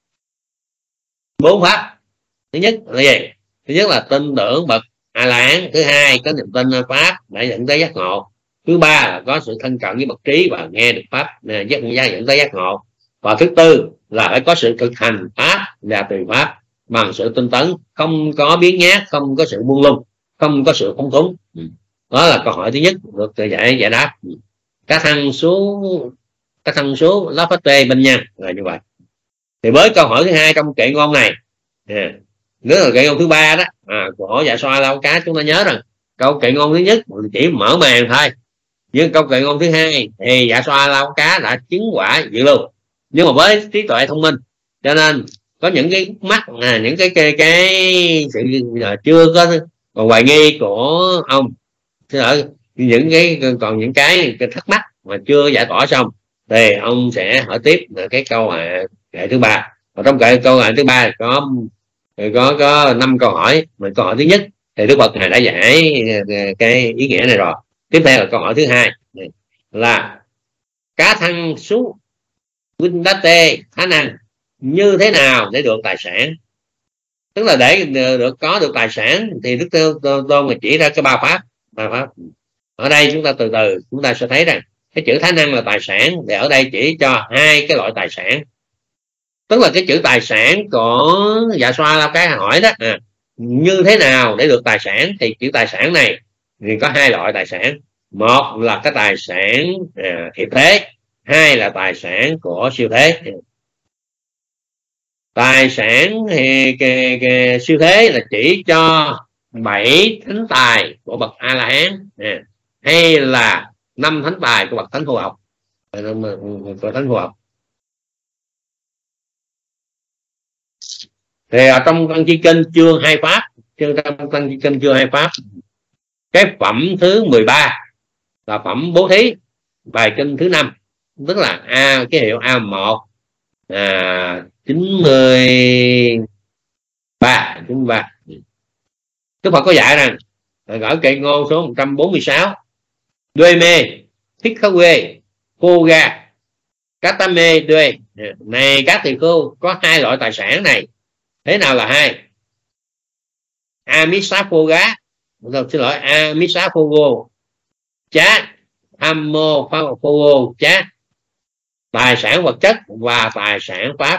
bốn pháp. Thứ nhất là gì? Thứ nhất là tin tưởng bậc A La Hán. Thứ hai có niềm tin nơi pháp để dẫn tới giác ngộ. Thứ ba là có sự thân cận với bậc trí và nghe được pháp giác gia dẫn tới giác ngộ. Và thứ tư là phải có sự thực hành pháp và tùy pháp bằng sự tinh tấn, không có biến nhát, không có sự buông lung, không có sự phóng túng. Đó là câu hỏi thứ nhất được giải giải đáp. Các thăng số các thăng số lá phát tê bên nha là như vậy. Thì với câu hỏi thứ hai trong kệ ngôn này, à, nếu là kệ ngôn thứ ba đó à, của Dạ Xoa Lau Cá, chúng ta nhớ rằng câu kệ ngôn thứ nhất chỉ mở màn thôi, nhưng câu kệ ngôn thứ hai thì Dạ Xoa Lau Cá đã chứng quả dự lưu. Nhưng mà với trí tuệ thông minh cho nên có những cái mắt à, những cái cái, cái sự chưa có còn hoài nghi của ông, những cái còn những cái, cái thắc mắc mà chưa giải tỏa xong thì ông sẽ hỏi tiếp là cái câu kệ thứ ba. Và trong kệ câu hỏi thứ ba có có có năm câu hỏi. Mà câu hỏi thứ nhất thì Đức Phật Ngài đã giải cái ý nghĩa này rồi. Tiếp theo là câu hỏi thứ hai là cá thăng sú Vinh Đá Tê khả năng như thế nào để được tài sản. Tức là để được có được tài sản thì Đức Tôn người chỉ ra cái ba pháp. ba pháp ở đây chúng ta từ từ chúng ta sẽ thấy rằng cái chữ khả năng là tài sản, thì ở đây chỉ cho hai cái loại tài sản. Tức là cái chữ tài sản của Dạ Xoa Lau Cá hỏi đó à, như thế nào để được tài sản, thì chữ tài sản này thì có hai loại tài sản. Một là cái tài sản à, hiệp thế, hai là tài sản của siêu thế. Tài sản thì cái, cái, siêu thế là chỉ cho bảy thánh tài của bậc A La Hán à, hay là năm thánh tài của bậc thánh phù học, của thánh phù học. Thì ở trong Tăng Chi Kinh chương hai pháp, chương trong Tăng Chi Kinh chương hai pháp, cái phẩm thứ mười ba là phẩm bố thí, bài kinh thứ năm, tức là a cái hiệu A một à, chín mươi ba chín mươi ba. Đức Phật có dạy rằng ở kệ ngôn số một trăm bốn mươi sáu, Duê mê thích khá quê cô ga cá tá mê duê này, các thầy cô có hai loại tài sản này. Thế nào là hai? Amisaphoga, xin lỗi, Amisaphogo chá, Ammophogo chá, tài sản vật chất và tài sản pháp.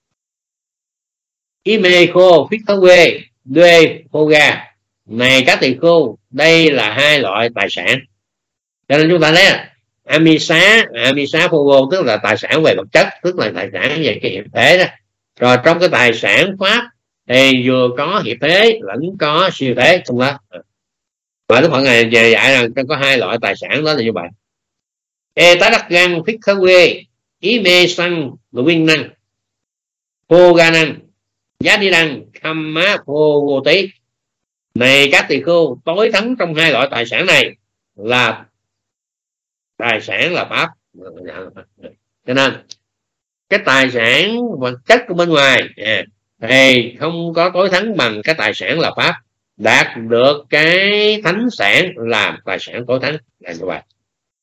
Imeco phích thá quê duê phoga này, các thầy cô đây là hai loại tài sản. Cho nên chúng ta thấy là Amisa Amisaphogo tức là tài sản về vật chất, tức là tài sản về cái hiệp thế đó. Rồi trong cái tài sản pháp thì vừa có hiệp thế lẫn có siêu thế trong đó. Và Đức Phật này về dạy rằng có hai loại tài sản đó là như vậy. E tá đắc găng phích khá quê ý mê xăng đồ viên năng phô ga năng giá đi đăng khăm má phô vô tí này, các tỳ khưu tối thắng trong hai loại tài sản này là tài sản là pháp. Cho nên cái tài sản vật chất của bên ngoài à, thì không có tối thắng bằng cái tài sản là pháp. Đạt được cái thánh sản làm tài sản tối thắng là như vậy.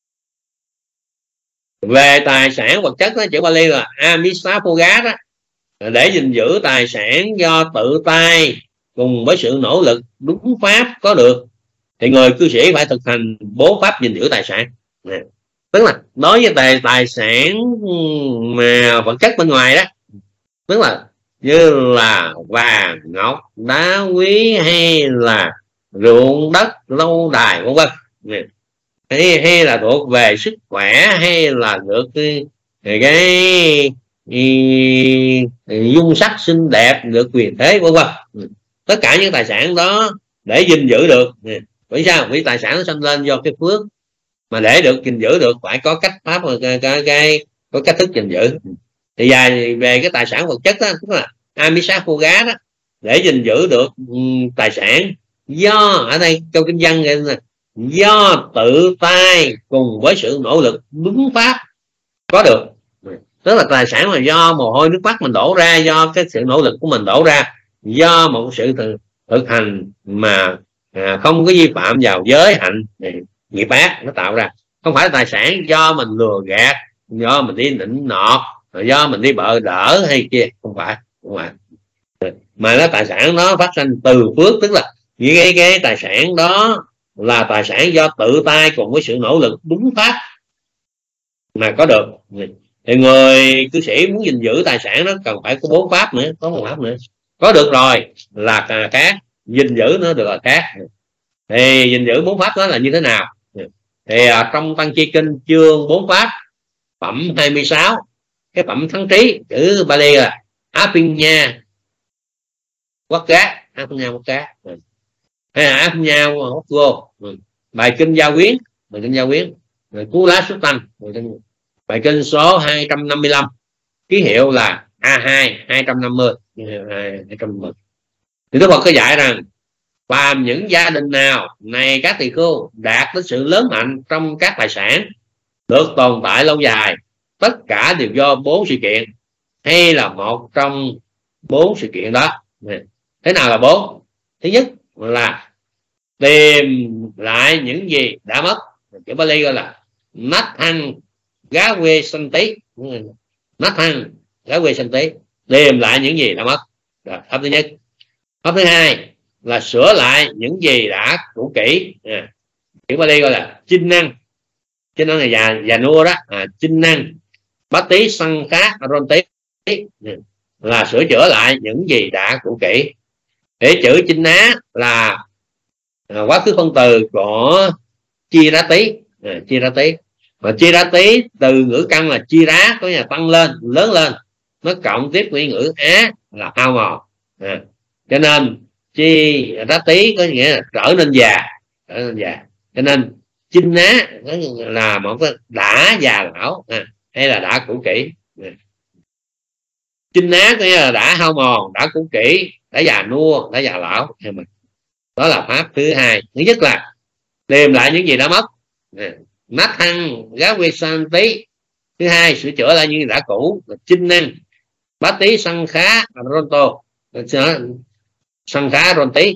Về tài sản vật chất đó, chữ Bali là Amisaphoga đó, để gìn giữ tài sản do tự tay cùng với sự nỗ lực đúng pháp có được, thì người cư sĩ phải thực hành bốn pháp gìn giữ tài sản. Tức là đối với tài tài sản mà vật chất bên ngoài đó, tức là như là vàng ngọc đá quý hay là ruộng đất lâu đài vân vân, hay, hay là thuộc về sức khỏe, hay là được cái, cái, cái, cái dung sắc xinh đẹp, được quyền thế vân vân. Tất cả những tài sản đó để gìn giữ được, vì sao? Vì tài sản nó sinh lên do cái phước, mà để được gìn giữ được phải có cách pháp, cái, cái, cái có cách thức gìn giữ. Thì về, về cái tài sản vật chất đó, tức là Amisaphoga đó, để gìn giữ được um, tài sản do, ở đây câu kinh văn này, do tự tay cùng với sự nỗ lực đúng pháp có được. Tức là tài sản là do mồ hôi nước mắt mình đổ ra, do cái sự nỗ lực của mình đổ ra, do một sự thực, thực hành mà à, không có vi phạm vào giới hạnh nghiệp ác nó tạo ra. Không phải là tài sản do mình lừa gạt, do mình đi nịnh nọt, do mình đi bợ đỡ hay kia, không phải, không phải. Mà nó tài sản nó phát sinh từ phước, tức là những cái, cái tài sản đó là tài sản do tự tay cùng với sự nỗ lực đúng pháp mà có được. Thì người cư sĩ muốn gìn giữ tài sản nó cần phải có bốn pháp nữa, có một pháp nữa. Có được rồi là khác, gìn giữ nó được là khác. Thì gìn giữ bốn pháp đó là như thế nào? Thì à, trong Tăng Chi Kinh chương bốn pháp phẩm hai mươi sáu, cái phẩm thắng trí, chữ Bali là Apinya Quắc Cá, Apinya Quắc Cá, hay là Apinya Quắc Vô. Bài kinh Gia Quyến, bài kinh Gia Quyến, Cú Lá Xuất Tăng, bài kinh số hai trăm năm mươi lăm, ký hiệu là A hai hai trăm năm mươi. Thì Đức Phật có dạy rằng phàm những gia đình nào này các tỳ khưu đạt đến sự lớn mạnh trong các tài sản, được tồn tại lâu dài, tất cả đều do bốn sự kiện hay là một trong bốn sự kiện đó. Thế nào là bốn? Thứ nhất là tìm lại những gì đã mất, chữ Bali gọi là Nathang Gawe Santi, Nathang Gawe Santi, tìm lại những gì đã mất. Rồi, pháp thứ nhất. Pháp thứ hai là sửa lại những gì đã cũ kỹ, à, chữ Bali gọi là chinh năng, chinh năng là già già nua đó, à, chinh năng bát tí săn khá rôn tí, là sửa chữa lại những gì đã cũ kỹ. Để chữ chinh ná là à, quá khứ phân từ của chi rá tí, à, chi rá tí, và chi rá tí từ ngữ căn là chi rá, có nghĩa là tăng lên, lớn lên, nó cộng tiếp với ngữ á là hao mòn, à, cho nên chi rá tí có nghĩa là trở nên già, trở nên già. Cho nên chinh ná là một cái đã già lão, à, hay là đã cũ kỹ. À. Chinh ná có nghĩa là đã hao mòn, đã cũ kỹ, đã già nua, đã già lão. Đó là pháp thứ hai. Thứ nhất là tìm lại những gì đã mất, nát thăng gá quy san tí. Thứ hai, sửa chữa lại những gì đã cũ, chinh năng bát tí săn khá ronto, săn khá ron tí.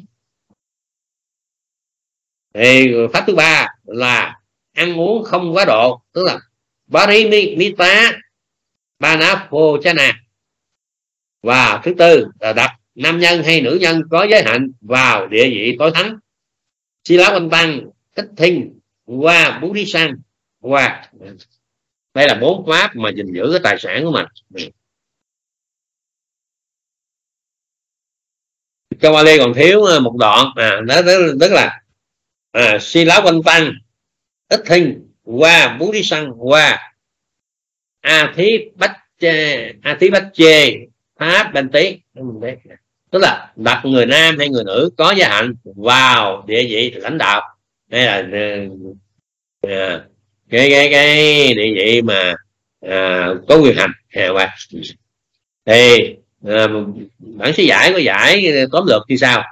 Thì pháp thứ ba là ăn uống không quá độ, tức là parimita banapojana. Và thứ tư là đặt nam nhân hay nữ nhân có giới hạnh vào địa vị tối thắng. Sila Quanh Tăng, Kích Thinh, qua Bú Đi Sang, qua. Đây là bốn pháp mà gìn giữ cái tài sản của mình. Trong Bali còn thiếu một đoạn, à, đó tức là à, Sila Quanh Tăng, Kích Thinh, qua Bú Đi Sang, qua A Thí Bách Chê, A Thí Bách Chê, pháp bên tí. Tức là đặt người nam hay người nữ có giới hạnh vào địa vị lãnh đạo, hay là à, cái cái cái địa vị mà à, có quyền hành. À, thì à, bản sĩ giải có giải tóm lược như sau: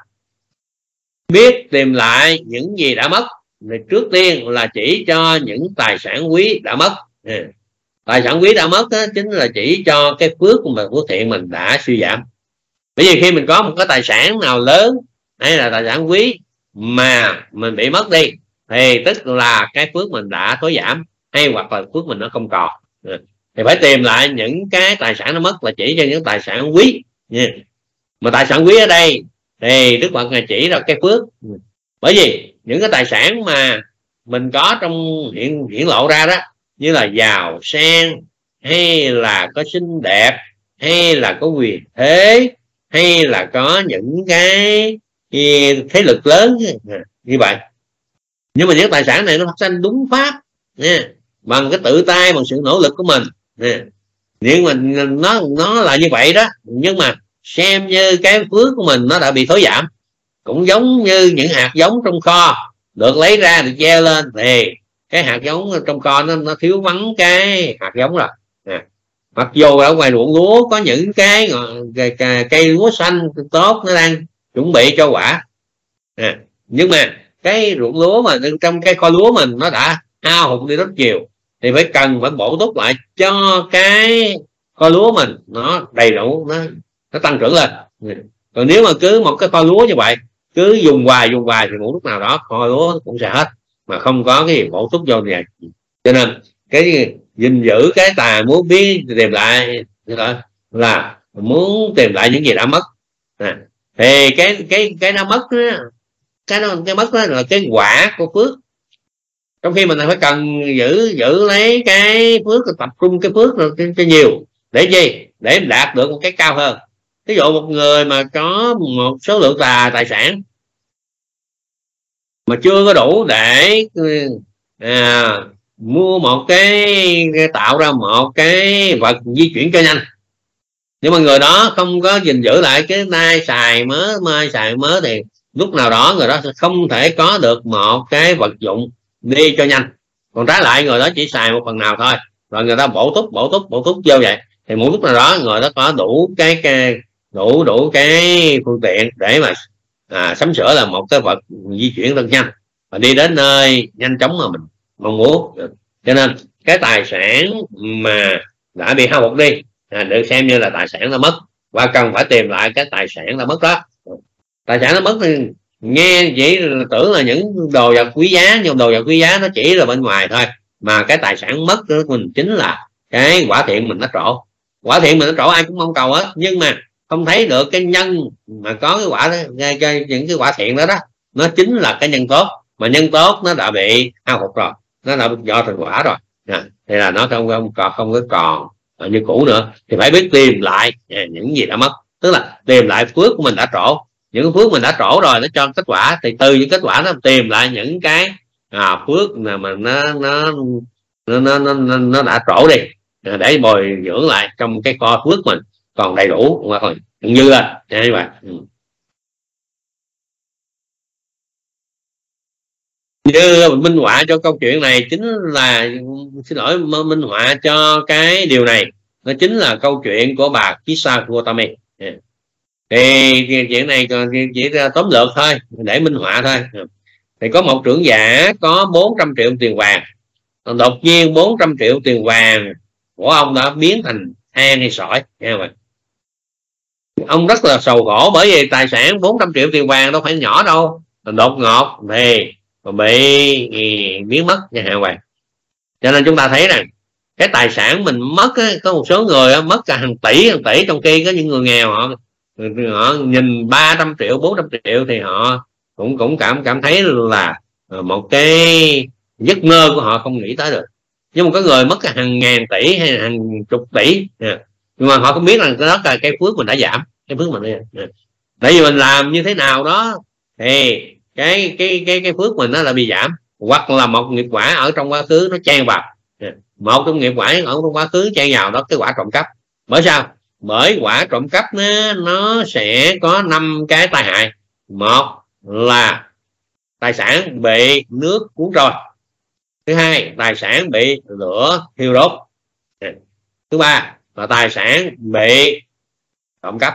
biết tìm lại những gì đã mất thì trước tiên là chỉ cho những tài sản quý đã mất. À, tài sản quý đã mất đó, chính là chỉ cho cái phước của mình, phước thiện mình đã suy giảm. Bởi vì khi mình có một cái tài sản nào lớn hay là tài sản quý mà mình bị mất đi, thì tức là cái phước mình đã tối giảm, hay hoặc là phước mình nó không còn. Thì phải tìm lại những cái tài sản nó mất là chỉ cho những tài sản quý. Mà tài sản quý ở đây thì Đức Phật Ngài chỉ ra cái phước. Bởi vì những cái tài sản mà mình có trong hiện, hiện lộ ra đó, như là giàu sang, hay là có xinh đẹp, hay là có quyền thế, hay là có những cái thế lực lớn như vậy. Nhưng mà những tài sản này nó phát sinh đúng pháp nha, bằng cái tự tay, bằng sự nỗ lực của mình nha. Nhưng mà nó nó là như vậy đó, nhưng mà xem như cái phước của mình nó đã bị thối giảm. Cũng giống như những hạt giống trong kho được lấy ra được gieo lên, thì cái hạt giống trong kho nó, nó thiếu vắng cái hạt giống rồi. À, mặc dù ở ngoài ruộng lúa có những cái cây, cây, cây lúa xanh tốt, nó đang chuẩn bị cho quả, à, nhưng mà cái ruộng lúa mà trong cái kho lúa mình nó đã hao hụt đi rất nhiều, thì phải cần phải bổ túc lại cho cái kho lúa mình nó đầy đủ, nó nó tăng trưởng lên. Còn nếu mà cứ một cái kho lúa như vậy cứ dùng hoài dùng hoài thì một lúc nào đó kho lúa cũng sẽ hết, mà không có cái gì bổ túc vô vậy. Cho nên cái gìn giữ cái tài muốn biết tìm lại là, là muốn tìm lại những gì đã mất. À, thì cái cái cái nó mất đó, cái nó cái mất đó là cái quả của phước. Trong khi mình phải cần giữ giữ lấy cái phước, tập trung cái phước cho nhiều, để gì? Để đạt được một cái cao hơn. Ví dụ một người mà có một số lượng là tài sản mà chưa có đủ để à, mua một cái, tạo ra một cái vật di chuyển cho nhanh, nhưng mà người đó không có gìn giữ lại cái nay xài mớ mai xài mớ thì lúc nào đó người đó sẽ không thể có được một cái vật dụng đi cho nhanh. Còn trái lại người đó chỉ xài một phần nào thôi, rồi người ta bổ túc bổ túc bổ túc vô vậy, thì một lúc nào đó người đó có đủ cái, cái đủ đủ cái phương tiện để mà à, sắm sửa là một cái vật di chuyển rất nhanh và đi đến nơi nhanh chóng mà mình mong muốn. Cho nên cái tài sản mà đã bị hao hụt đi à, được xem như là tài sản đã mất, và cần phải tìm lại cái tài sản đã mất đó. Tài sản nó mất thì nghe chỉ là tưởng là những đồ vật quý giá, nhưng đồ vật quý giá nó chỉ là bên ngoài thôi, mà cái tài sản mất của mình chính là cái quả thiện mình nó trổ. Quả thiện mình nó trổ ai cũng mong cầu hết, nhưng mà không thấy được cái nhân mà có cái quả đó, cái, cái, những cái quả thiện đó đó, nó chính là cái nhân tốt, mà nhân tốt nó đã bị hao hụt rồi, nó đã do thành quả rồi à, thì là nó không không còn không có còn như cũ nữa, thì phải biết tìm lại à, những gì đã mất, tức là tìm lại phước của mình đã trổ. Những phước mình đã trổ rồi nó cho kết quả, thì từ những kết quả nó tìm lại những cái à, phước mà nó nó nó nó, nó, nó đã trổ đi à, để bồi dưỡng lại trong cái kho phước mình còn đầy đủ mà còn như là như vậy. Ừ. Như minh họa cho câu chuyện này chính là, xin lỗi, minh họa cho cái điều này nó chính là câu chuyện của bà Kisa Gotami. Yeah. Thì chuyện này chỉ tóm lược thôi để minh họa thôi. Thì có một trưởng giả có bốn trăm triệu tiền vàng, đột nhiên bốn trăm triệu tiền vàng của ông đã biến thành than hay sỏi. Nghe vậy, ông rất là sầu khổ, bởi vì tài sản bốn trăm triệu tiền vàng đâu phải nhỏ đâu, đột ngột thì bị biến mất nha các bạn. Cho nên chúng ta thấy rằng cái tài sản mình mất á, có một số người mất cả hàng tỷ hàng tỷ, trong khi có những người nghèo họ họ nhìn ba trăm triệu bốn trăm triệu thì họ cũng cũng cảm cảm thấy là một cái giấc mơ của họ không nghĩ tới được. Nhưng mà có người mất hàng ngàn tỷ hay hàng chục tỷ, nhưng mà họ không biết rằng đó là cái phước mình đã giảm, cái phước mình đã... tại vì mình làm như thế nào đó thì cái cái cái cái phước mình nó là bị giảm, hoặc là một nghiệp quả ở trong quá khứ nó chen vào, một trong nghiệp quả ở trong quá khứ chen vào đó cái quả trộm cắp. Bởi sao? Bởi quả trộm cắp nó, nó sẽ có năm cái tai hại. Một là tài sản bị nước cuốn trôi, thứ hai tài sản bị lửa thiêu đốt, thứ ba là tài sản bị trộm cắp,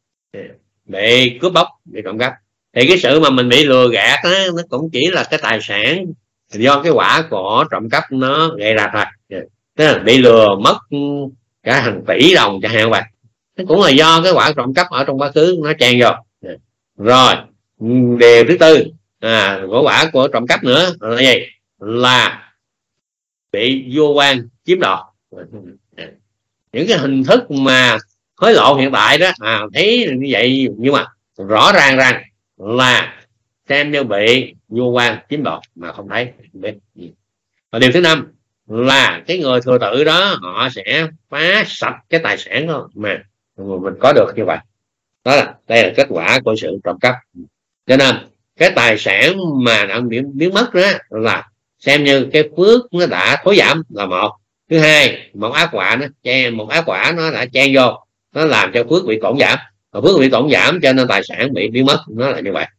bị cướp bóc, bị trộm cắp. Thì cái sự mà mình bị lừa gạt đó, nó cũng chỉ là cái tài sản do cái quả của trộm cắp nó gây ra thôi. Tức là bị lừa mất cả hàng tỷ đồng chẳng hạn vậy, nó cũng là do cái quả trộm cắp ở trong quá khứ nó chen vô. Rồi điều thứ tư à, của quả của trộm cắp nữa là gì? Là bị vô quan chiếm đoạt. Những cái hình thức mà hối lộ hiện tại đó à, thấy như vậy, nhưng mà rõ ràng rằng là xem như bị vô quan chiếm đoạt mà không thấy. Và điều thứ năm là cái người thừa tự đó họ sẽ phá sạch cái tài sản đó mà mình có được như vậy. Đó là đây là kết quả của sự trộm cắp. Cho nên cái tài sản mà đã biến, biến mất đó là xem như cái phước nó đã thối giảm là một. Thứ hai, một ác quả nó chen, một ác quả nó đã chen vô, nó làm cho phước bị tổn giảm, và phước bị tổn giảm cho nên tài sản bị biến mất, nó là như vậy.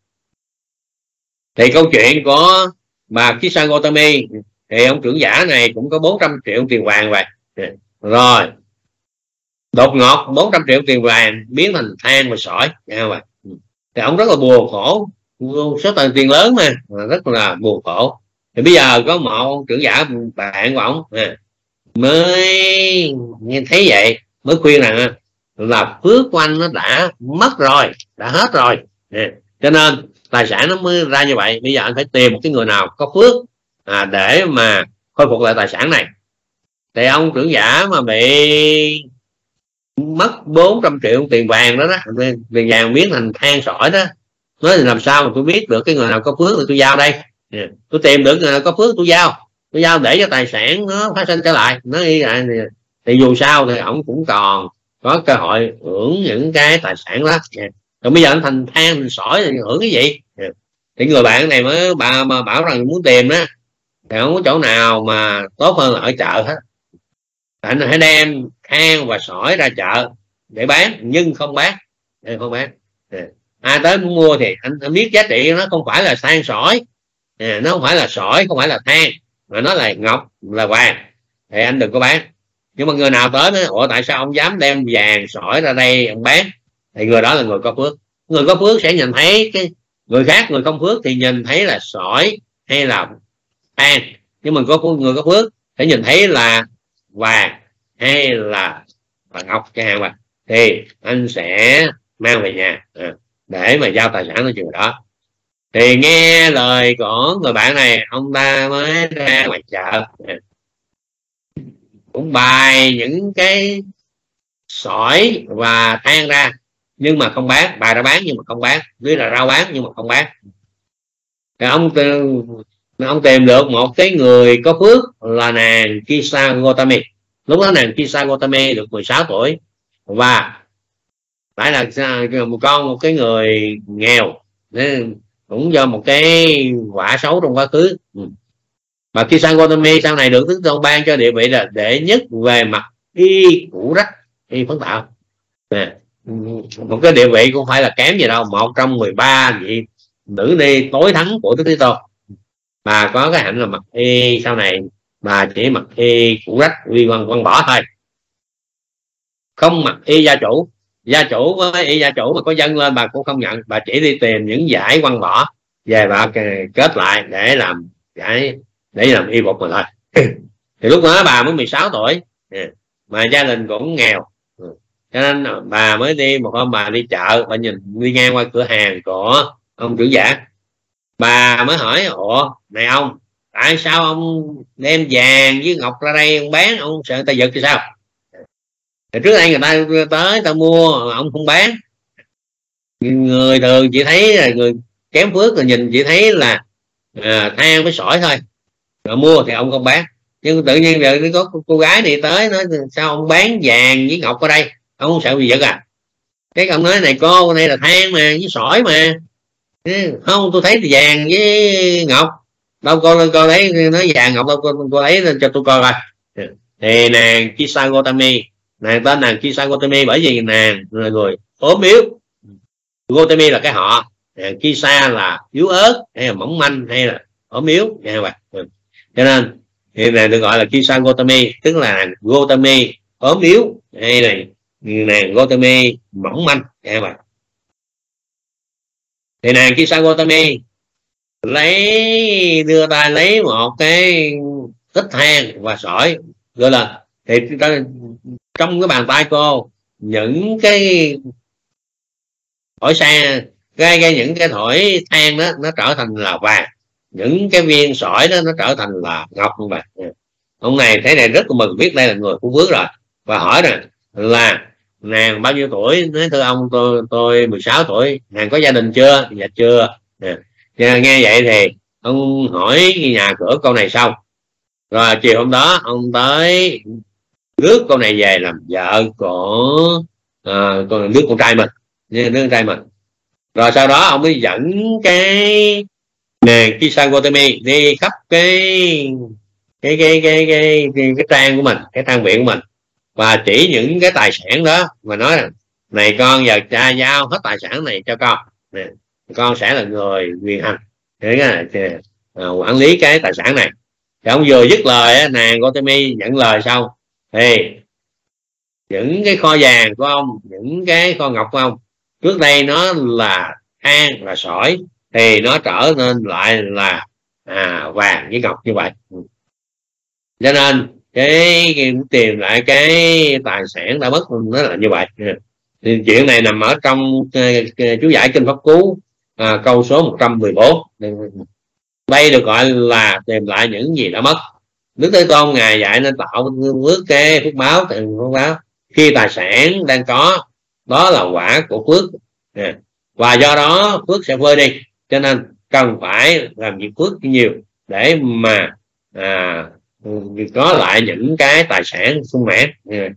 Thì câu chuyện của bà Kisa Gotami thì ông trưởng giả này cũng có bốn trăm triệu tiền vàng vậy. Rồi đột ngột bốn trăm triệu tiền vàng biến thành than và sỏi vậy. Thì ông rất là buồn khổ, số tiền tiền lớn mà rất là buồn khổ. Thì bây giờ có một trưởng giả bạn của ông mới nghe thấy vậy mới khuyên rằng là phước của anh nó đã mất rồi, đã hết rồi, cho nên tài sản nó mới ra như vậy. Bây giờ anh phải tìm một cái người nào có phước à, để mà khôi phục lại tài sản này. Thì ông trưởng giả mà bị mất bốn trăm triệu tiền vàng đó đó, tiền vàng biến thành than sỏi đó, nói thì làm sao mà tôi biết được cái người nào có phước thì tôi giao đây, tôi tìm được người nào có phước tôi giao, tôi giao để cho tài sản nó phát sinh trở lại. Nó như vậy thì, thì dù sao thì ông cũng còn có cơ hội hưởng những cái tài sản đó. Còn bây giờ anh thành than thành sỏi thì hưởng cái gì? Thì người bạn này mới bà mà bảo rằng muốn tìm đó thì không có chỗ nào mà tốt hơn là ở chợ hết. Anh hãy đem than và sỏi ra chợ để bán, nhưng không bán, không bán. Ai tới muốn mua thì anh, anh biết giá trị nó không phải là than sỏi, nó không phải là sỏi, không phải là than, mà nó là ngọc, là vàng, thì anh đừng có bán. Nhưng mà người nào tới nói ủa tại sao ông dám đem vàng sỏi ra đây ông bán, thì người đó là người có phước. Người có phước sẽ nhìn thấy cái người khác, người không phước thì nhìn thấy là sỏi hay là than, nhưng mà có người có phước sẽ nhìn thấy là vàng hay là, là ngọc chẳng hạn. Mà thì anh sẽ mang về nhà à, để mà giao tài sản cho người đó. Thì nghe lời của người bạn này, ông ta mới ra ngoài chợ à, cũng bày những cái sỏi và than ra, nhưng mà không bán. Bày ra bán nhưng mà không bán, dưới là rau bán nhưng mà không bán. Thì ông ông tìm được một cái người có phước là nàng Kisa Gotami. Lúc đó nàng Kisa Gotami được mười sáu tuổi và phải là một con một cái người nghèo, cũng do một cái quả xấu trong quá khứ. Và Kisa Gotami sau này được Đức Tôn ban cho địa vị là đệ nhất về mặt y củ rách, y phấn tạo. Một cái địa vị cũng phải là kém gì đâu, một trong mười ba vị nữ ni tối thắng của Đức Thế Tôn. Bà có cái hạnh là mặc y, sau này bà chỉ mặc y củ rách, y quăng quăng bỏ thôi, không mặc y gia chủ. Gia chủ với y gia chủ mà có dâng lên bà cũng không nhận, bà chỉ đi tìm những giải quăng bỏ về bà kết lại để làm giải, để làm y phục mà thôi. Thì lúc đó bà mới mười sáu tuổi mà gia đình cũng nghèo, cho nên bà mới đi một hôm bà đi chợ, bà nhìn đi ngang qua cửa hàng của ông trưởng giả, bà mới hỏi ủa này ông, tại sao ông đem vàng với ngọc ra đây ông bán, ông sợ người ta giật thì sao? Thì trước đây người ta tới ta mua ông không bán. Người thường chỉ thấy là người kém phước là nhìn chỉ thấy là à, than với sỏi thôi, rồi mua thì ông không bán. Nhưng tự nhiên giờ có cô gái này tới nói sao ông bán vàng với ngọc ở đây, ông không sợ bị giật à? Cái ông nói này cô, đây là than mà với sỏi mà. Không, tôi thấy vàng với ngọc đâu, cô cô thấy nói vàng ngọc đâu, cô, cô lấy lên cho tôi coi coi. Thì nàng Kisa Gotami, nàng tên nàng Kisa Gotami bởi vì nàng là người ốm yếu. Gotami là cái họ, Kisa là yếu ớt hay là mỏng manh hay là ốm yếu, nghe vậy. Cho nên thì nàng được gọi là Kisa Gotami, tức là nàng Gotami ốm yếu hay là nàng Gotami mỏng manh, nghe vậy. Thì nàng Kisa Gotami lấy đưa tay lấy một cái ít than và sỏi đưa lên, thì trong cái bàn tay cô những cái thổi xa cái, cái những cái thổi than đó nó trở thành là vàng, những cái viên sỏi đó nó trở thành là ngọc không bạn. Ông này thấy này rất là mừng, biết đây là người phú phước rồi, và hỏi nè là nàng bao nhiêu tuổi? Nói thưa ông tôi tôi mười sáu tuổi. Nàng có gia đình chưa? Dạ chưa. À, nghe vậy thì ông hỏi nhà cửa câu này xong rồi, chiều hôm đó ông tới rước cô này về làm vợ của à, con đứa con trai mình, đứa con trai mình. Rồi sau đó ông mới dẫn cái nàng Kisa Gotami đi khắp cái cái cái cái cái cái, cái trang của mình, cái trang viện của mình, và chỉ những cái tài sản đó mà nói là này con giờ cha giao hết tài sản này cho con, nè, con sẽ là người quyền hành để uh, quản lý cái tài sản này. Thì ông vừa dứt lời, nàng Gotami nhận lời xong thì những cái kho vàng của ông, những cái kho ngọc của ông trước đây nó là than là sỏi, thì nó trở nên lại là à, vàng với ngọc như vậy. Cho nên cái, cái tìm lại cái tài sản đã mất nó là như vậy. Thì chuyện này nằm ở trong uh, chú giải kinh Pháp Cú uh, câu số một trăm mười bốn. Đây được gọi là tìm lại những gì đã mất. Đức Thế Tôn ngài dạy nên tạo phước kê phước báo, phước báo khi tài sản đang có, đó là quả của phước, và do đó phước sẽ vơi đi. Cho nên cần phải làm việc phước nhiều để mà à, có lại những cái tài sản sung mãn.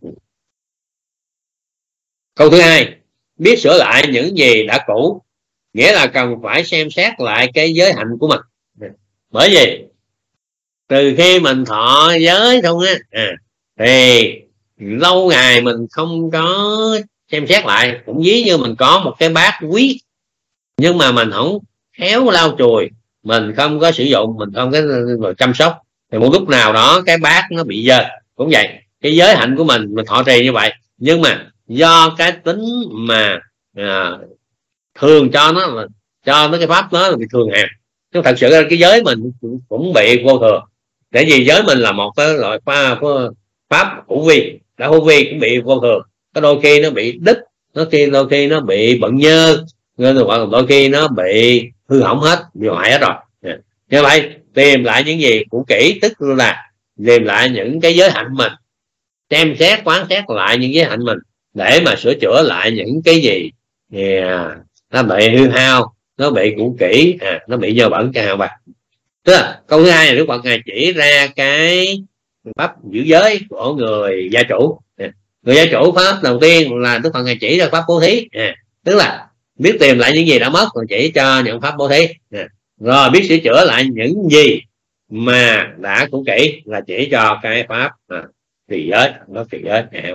Câu thứ hai, biết sửa lại những gì đã cũ, nghĩa là cần phải xem xét lại cái giới hạnh của mình. Bởi vì từ khi mình thọ giới thôi á, à, thì lâu ngày mình không có xem xét lại, cũng ví như mình có một cái bát quý nhưng mà mình không khéo lau chùi, mình không có sử dụng, mình không có chăm sóc, thì một lúc nào đó cái bát nó bị dơ. Cũng vậy, cái giới hạnh của mình mình thọ trì như vậy, nhưng mà do cái tính mà à, thường cho nó là cho nó cái pháp nó là bị thường hạn, chứ thật sự cái giới mình cũng bị vô thường. Tại vì giới mình là một cái loại pháp pháp hữu vi, đã hữu vi cũng bị vô thường, có đôi khi nó bị đứt, nó khi đôi khi nó bị bận nhơ, đôi khi nó bị hư hỏng hết, bị hoại hết rồi. Như vậy tìm lại những gì cũ kỹ, tức là tìm lại những cái giới hạnh mình, xem xét quán xét lại những giới hạnh mình để mà sửa chữa lại những cái gì yeah, nó bị hư hao, nó bị cũ kỹ, à, nó bị dơ bẩn, cái hao bạc. Tức là câu thứ hai là Đức Phật ngài chỉ ra cái pháp giữ giới của người gia chủ. Người gia chủ pháp đầu tiên là Đức Phật ngài chỉ ra pháp bố thí, à, tức là biết tìm lại những gì đã mất rồi chỉ cho những pháp bố thí, à, rồi biết sửa chữa lại những gì mà đã cũ kỹ là chỉ cho cái pháp à, trì giới, nó trì giới. À,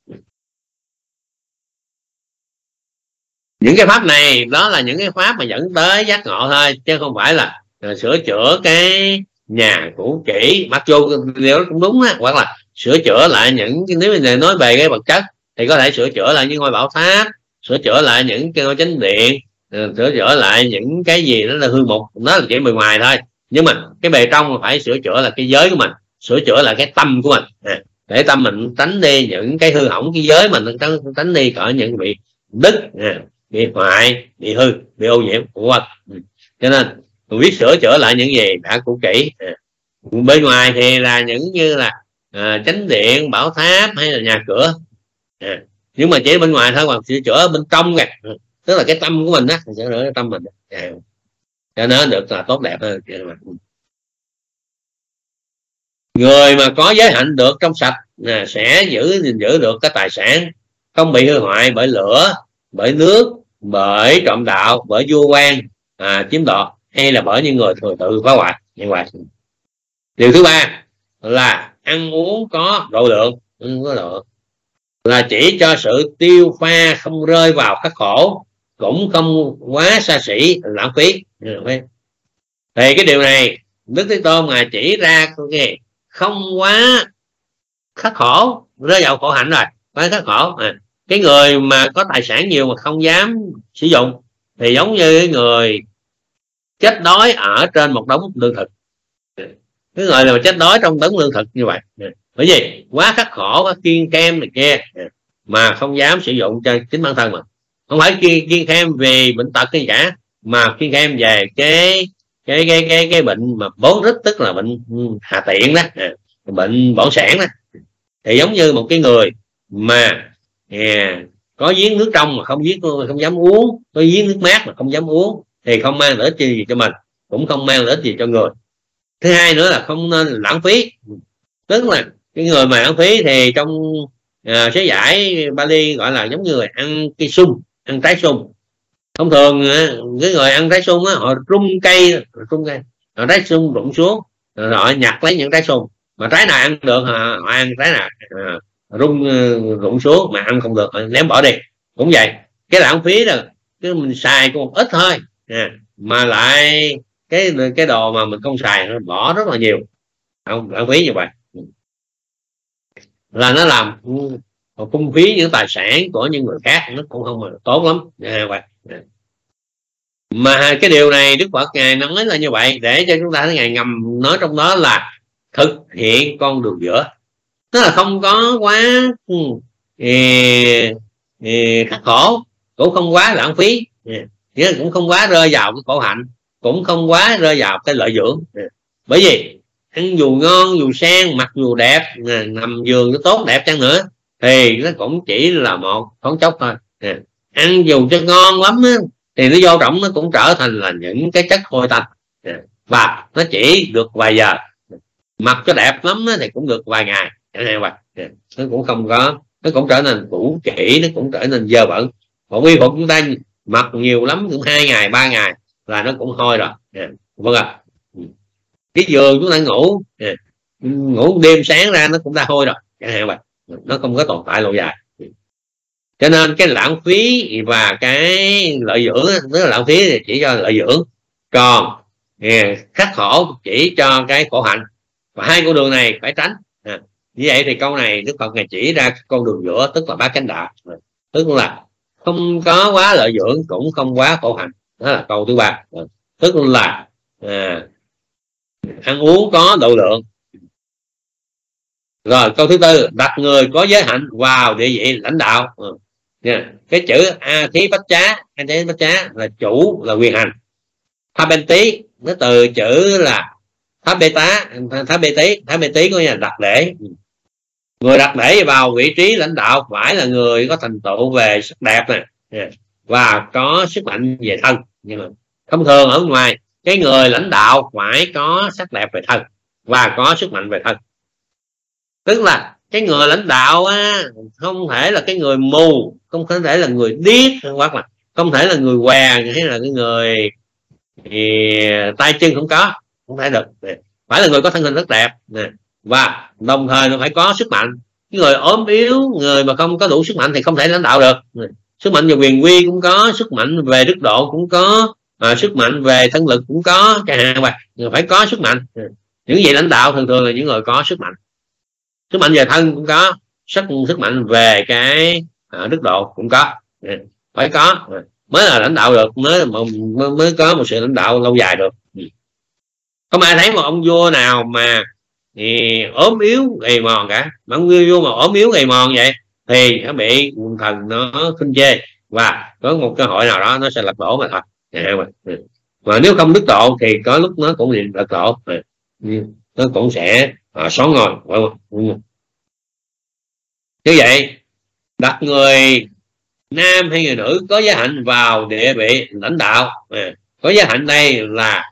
những cái pháp này đó là những cái pháp mà dẫn tới giác ngộ thôi, chứ không phải là uh, sửa chữa cái nhà cũ kỹ, mặc dù điều đó cũng đúng á, hoặc là sửa chữa lại những, nếu mình nói về cái vật chất thì có thể sửa chữa lại những ngôi bảo tháp, sửa chữa lại những cái ngôi chánh điện, uh, sửa chữa lại những cái gì đó là hư mục, nó là chỉ bề ngoài thôi, nhưng mà cái bề trong là phải sửa chữa là cái giới của mình, sửa chữa lại cái tâm của mình, à, để tâm mình tránh đi những cái hư hỏng cái giới mình, tránh, tránh đi khỏi những bị đứt, à, bị hoại, bị hư, bị ô nhiễm của vật. Cho nên mình biết sửa chữa lại những gì đã cũ kỹ. À, bên ngoài thì là những như là à, chánh điện, bảo tháp hay là nhà cửa, à, nhưng mà chỉ bên ngoài thôi, còn sửa chữa bên trong kìa, tức là cái tâm của mình á, sửa chữa cái tâm mình, à, cho nó được là tốt đẹp hơn. Người mà có giới hạnh được trong sạch à, sẽ giữ gìn giữ được cái tài sản không bị hư hoại bởi lửa, bởi nước, bởi trộm đạo, bởi vua quan à, chiếm đoạt, hay là bởi những người thừa tự phá hoại. Như vậy, điều thứ ba là ăn uống có độ lượng, có độ là chỉ cho sự tiêu pha, không rơi vào các khổ, cũng không quá xa xỉ lãng phí. Thì cái điều này Đức Thế Tôn mà chỉ ra cái không quá khắc khổ, rơi vào khổ hạnh rồi, quá khắc khổ. À, cái người mà có tài sản nhiều mà không dám sử dụng thì giống như cái người chết đói ở trên một đống lương thực. Cái người mà chết đói trong đống lương thực như vậy, bởi vì quá khắc khổ, quá kiêng khem này kia mà không dám sử dụng cho chính bản thân mình. Không phải kiêng, kiêng khem về bệnh tật cái gì cả, mà kiêng khem về cái cái cái cái cái bệnh mà bón rít, tức là bệnh hà tiện đó, bệnh bỏng sản đó. Thì giống như một cái người mà à, có giếng nước trong mà không giếng không dám uống, có giếng nước mát mà không dám uống, thì không mang lợi ích gì cho mình, cũng không mang lợi ích gì cho người. Thứ hai nữa là không nên lãng phí, tức là cái người mà lãng phí thì trong à, sớ giải Bali gọi là giống như là ăn cây sung, ăn trái sung. Thông thường cái người ăn trái sung á, họ rung cây, rung cây, họ trái sung rụng xuống, rồi họ nhặt lấy những trái sung, mà trái nào ăn được họ, họ ăn, trái nào à, rung rụng xuống mà ăn không được họ ném bỏ đi. Cũng vậy, cái lãng phí là cái mình xài có một ít thôi à, mà lại cái cái đồ mà mình không xài nó bỏ rất là nhiều, không lãng phí như vậy là nó làm phung phí những tài sản của những người khác, nó cũng không tốt lắm à, vậy. Mà cái điều này Đức Phật ngài nói là như vậy để cho chúng ta thấy ngài ngầm nói trong đó là thực hiện con đường giữa, tức là không có quá ì, ì, khắc khổ, cũng không quá lãng phí, chứ cũng không quá rơi vào cái khổ hạnh, cũng không quá rơi vào cái lợi dưỡng. Bởi vì ăn dù ngon dù sang, mặc dù đẹp, nằm giường nó tốt đẹp chăng nữa thì nó cũng chỉ là một thoáng chốc thôi. Ăn dù cho ngon lắm á, thì nó vô trọng nó cũng trở thành là những cái chất hôi tanh, và nó chỉ được vài giờ. Mặc cho đẹp lắm thì cũng được vài ngày, nó cũng không có, nó cũng trở nên cũ kỹ, nó cũng trở nên dơ bẩn. Còn y phục chúng ta mặc nhiều lắm cũng hai ngày ba ngày là nó cũng hôi rồi, vâng ạ. cái giường chúng ta ngủ à, ngủ đêm sáng ra nó cũng đã hôi rồi, chẳng hạn vậy, nó không có tồn tại lâu dài. Cho nên cái lãng phí và cái lợi dưỡng, tức là lãng phí thì chỉ cho lợi dưỡng, còn yeah, khắc khổ chỉ cho cái khổ hạnh, và hai con đường này phải tránh. À, như vậy thì câu này Đức Phật ngài chỉ ra con đường giữa, tức là bát chánh đạo, tức là không có quá lợi dưỡng cũng không quá khổ hạnh. Đó là câu thứ ba, tức là à, ăn uống có độ lượng. Rồi câu thứ tư, đặt người có giới hạnh vào địa vị lãnh đạo. Ừ. Yeah. Cái chữ a thí bách chá, a thí bách chá là chủ, là quyền hành. Tháp bên tí nó từ chữ là tháp bê tá, tháp bê tí, tháp bê tí có nghĩa là đặt để. Người đặt để vào vị trí lãnh đạo phải là người có thành tựu về sắc đẹp này, yeah, và có sức mạnh về thân. Nhưng mà thông thường ở ngoài, cái người lãnh đạo phải có sắc đẹp về thân và có sức mạnh về thân. Tức là cái người lãnh đạo á, không thể là cái người mù, không thể là người điếc, hoặc là không thể là người què, hay là cái người thì tay chân không có, không thể được. Phải là người có thân hình rất đẹp nè, và đồng thời nó phải có sức mạnh. Cái người ốm yếu, người mà không có đủ sức mạnh thì không thể lãnh đạo được. Sức mạnh về quyền quy cũng có, sức mạnh về đức độ cũng có, à, sức mạnh về thân lực cũng có, chẳng hạn vậy. Phải có sức mạnh. Những gì lãnh đạo thường thường là những người có sức mạnh. Sức mạnh về thân cũng có, sức sức mạnh về cái à, đức độ cũng có, phải có mới là lãnh đạo được, mới mới, mới có một sự lãnh đạo lâu dài được. Không ai thấy một ông vua nào mà thì ốm yếu gầy mòn cả. Mà ông vua mà ốm yếu gầy mòn vậy thì nó bị quần thần nó khinh chê, và có một cơ hội nào đó nó sẽ lật đổ mà thôi. Mà nếu không đức độ thì có lúc nó cũng bị lật đổ, nó cũng sẽ à, xóa ngồi. Như vậy đặt người nam hay người nữ có giới hạnh vào địa vị lãnh đạo. À, có giới hạnh đây là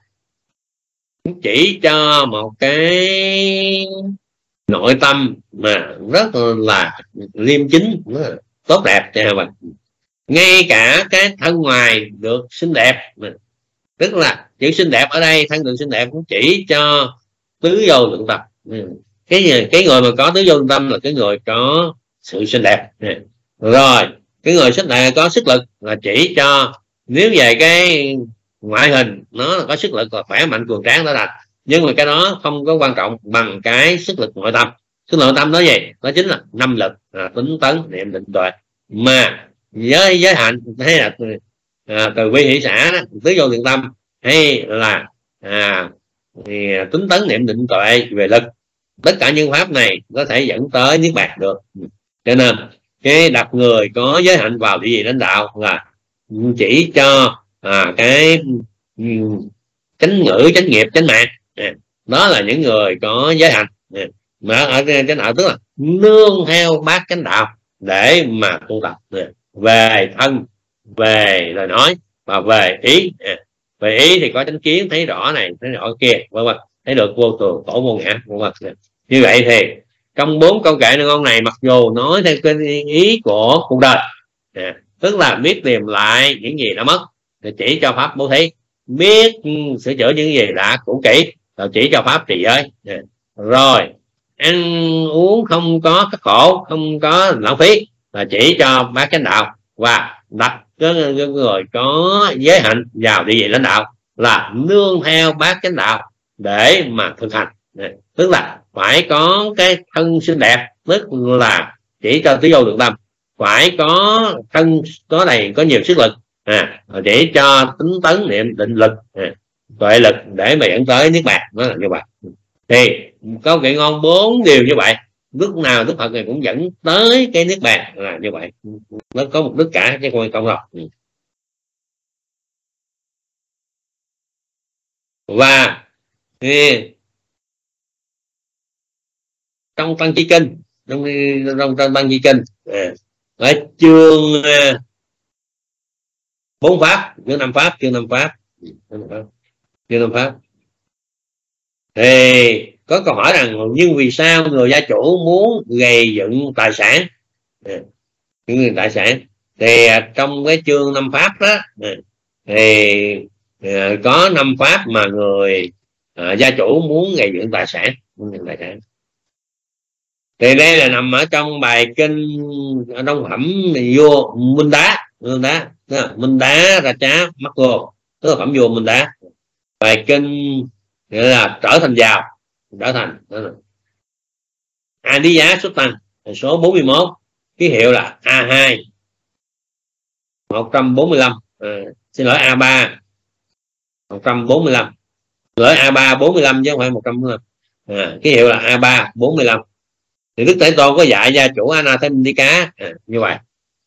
chỉ cho một cái nội tâm mà rất là liêm chính, tốt đẹp cho mình. Ngay cả cái thân ngoài được xinh đẹp, tức là chữ xinh đẹp ở đây, thân được xinh đẹp cũng chỉ cho tứ vô lượng tâm. Cái cái người mà có tứ vô lượng tâm là cái người có sự xinh đẹp. Rồi cái người xinh đẹp có sức lực là chỉ cho, nếu về cái ngoại hình nó là có sức lực là khỏe mạnh cường tráng đó là, nhưng mà cái đó không có quan trọng bằng cái sức lực nội tâm. Sức lực nội tâm đó gì? Đó chính là năm lực, à, tính tấn niệm định tuệ. Mà với giới hạnh hay là à, từ vi hỷ xã đó, tứ vô lượng tâm, hay là à, thì tính tấn niệm định tuệ về lực, tất cả những pháp này có thể dẫn tới niết bàn được. Cho nên cái đặt người có giới hạnh vào địa vị lãnh đạo là chỉ cho à, cái chánh ngữ, chánh nghiệp, chánh mạng. Đó là những người có giới hạnh. Mà ở chánh đạo tức là nương theo bát chánh đạo để mà tu tập về thân, về lời nói và về ý. Về ý thì có chánh kiến, thấy rõ này, thấy rõ kia, vân vân, thấy được vô thường, tổ vô ngã, vân vân. Như vậy thì trong bốn câu kệ nương ôn này, mặc dù nói theo cái ý của cuộc đời, à, tức là biết tìm lại những gì đã mất thì chỉ cho pháp bố thí, biết sửa chữa những gì đã cũ kỹ rồi chỉ cho pháp trì giới, à, rồi ăn uống không có khắc khổ, không có lãng phí là chỉ cho bát chánh đạo, và đặt cái người có giới hạnh vào địa vị lãnh đạo là nương theo bát chánh đạo để mà thực hành. À, tức là phải có cái thân xinh đẹp, tức là chỉ cho tứ vô lượng tâm, phải có thân có này có nhiều sức lực, à, chỉ cho tính tấn niệm định lực, à, tuệ lực để mà dẫn tới niết bàn. Nó là như vậy. Thì câu kệ ngôn bốn điều như vậy, lúc nào Đức Phật này cũng dẫn tới cái niết bàn là như vậy. Nó có một đức cả chứ không không đâu. Và thì trong Tăng Chi Kinh, trong trong, trong Tăng Chi Kinh, à, ở chương uh, bốn pháp, chương năm pháp, chương năm pháp, chương năm pháp thì có câu hỏi rằng nhưng vì sao người gia chủ muốn gây dựng tài sản, à, những tài sản thì à, trong cái chương năm pháp đó, à, thì à, có năm pháp mà người à, gia chủ muốn gây dựng tài sản, muốn gây dựng tài sản. Thì đây là nằm ở trong bài kinh ở trong phẩm vua Minh Đá, Minh Đá, Minh Đá Ra Chá Mắc Cô, tức là phẩm vua Minh Đá. Bài kinh gọi là trở thành giàu, trở thành A Lý Giá Xuất Tăng, số bốn mươi mốt, ký hiệu là A hai một trăm bốn mươi lăm, à, xin lỗi A ba một trăm bốn mươi lăm, lỗi A ba bốn mươi lăm chứ không phải một trăm bốn mươi lăm, à, ký hiệu là A ba bốn mươi lăm. Thì Đức Thế Tôn có dạy gia chủ Anathapindika à, như vậy.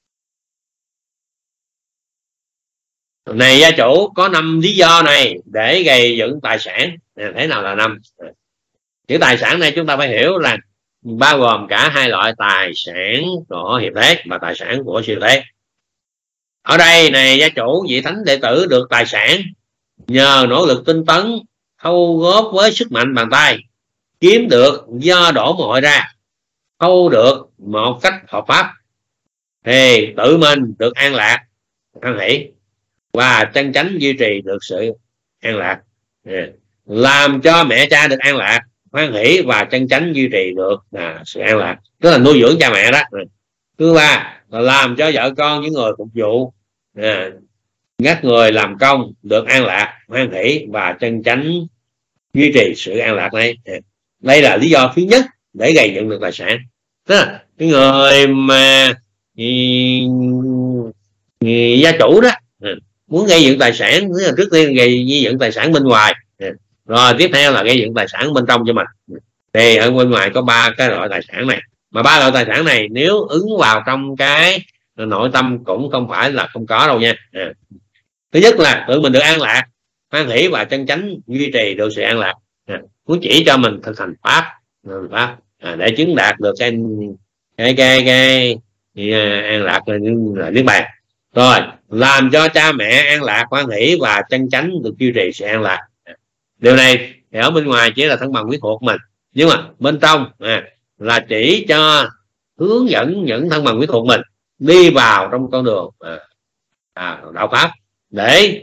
Này gia chủ, có năm lý do này để gây dựng tài sản. À, thế nào là năm? À, chữ tài sản này chúng ta phải hiểu là bao gồm cả hai loại tài sản của hiệp thế và tài sản của siêu thế. Ở đây này gia chủ, vị thánh đệ tử được tài sản nhờ nỗ lực tinh tấn, thâu góp với sức mạnh bàn tay, kiếm được do đổ mồ hôi ra, thâu được một cách hợp pháp, thì tự mình được an lạc, hoan hỷ và chân chánh duy trì được sự an lạc, làm cho mẹ cha được an lạc, hoan hỷ và chân chánh duy trì được à, sự an lạc, tức là nuôi dưỡng cha mẹ đó. Thứ ba là làm cho vợ con, những người phục vụ, à, các người làm công được an lạc, hoan hỷ và chân chánh duy trì sự an lạc này. Đây là lý do thứ nhất để gây dựng được tài sản. Tức là cái người mà thì, thì gia chủ đó muốn gây dựng tài sản, trước tiên gây dựng tài sản bên ngoài, rồi tiếp theo là gây dựng tài sản bên trong cho mình. Thì ở bên ngoài có ba cái loại tài sản này, mà ba loại tài sản này nếu ứng vào trong cái nội tâm cũng không phải là không có đâu nha. À, thứ nhất là tự mình được an lạc, hoan hỷ và chân chánh duy trì được sự an lạc. À, muốn chỉ cho mình thực hành pháp, pháp à, để chứng đạt được cái cái cái, cái, cái an lạc là niết bàn. Rồi làm cho cha mẹ an lạc, hoan hỷ và chân chánh được duy trì sự an lạc. Điều này thì ở bên ngoài chỉ là thân bằng quyến thuộc mình, nhưng mà bên trong à, là chỉ cho hướng dẫn những thân bằng quyến thuộc mình đi vào trong con đường à, à, đạo pháp, để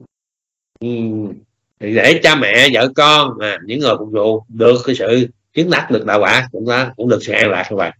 để cha mẹ, vợ con, à, những người phục vụ được cái sự chứng đắc được đạo quả, cũng đó cũng được sự an lạc như vậy.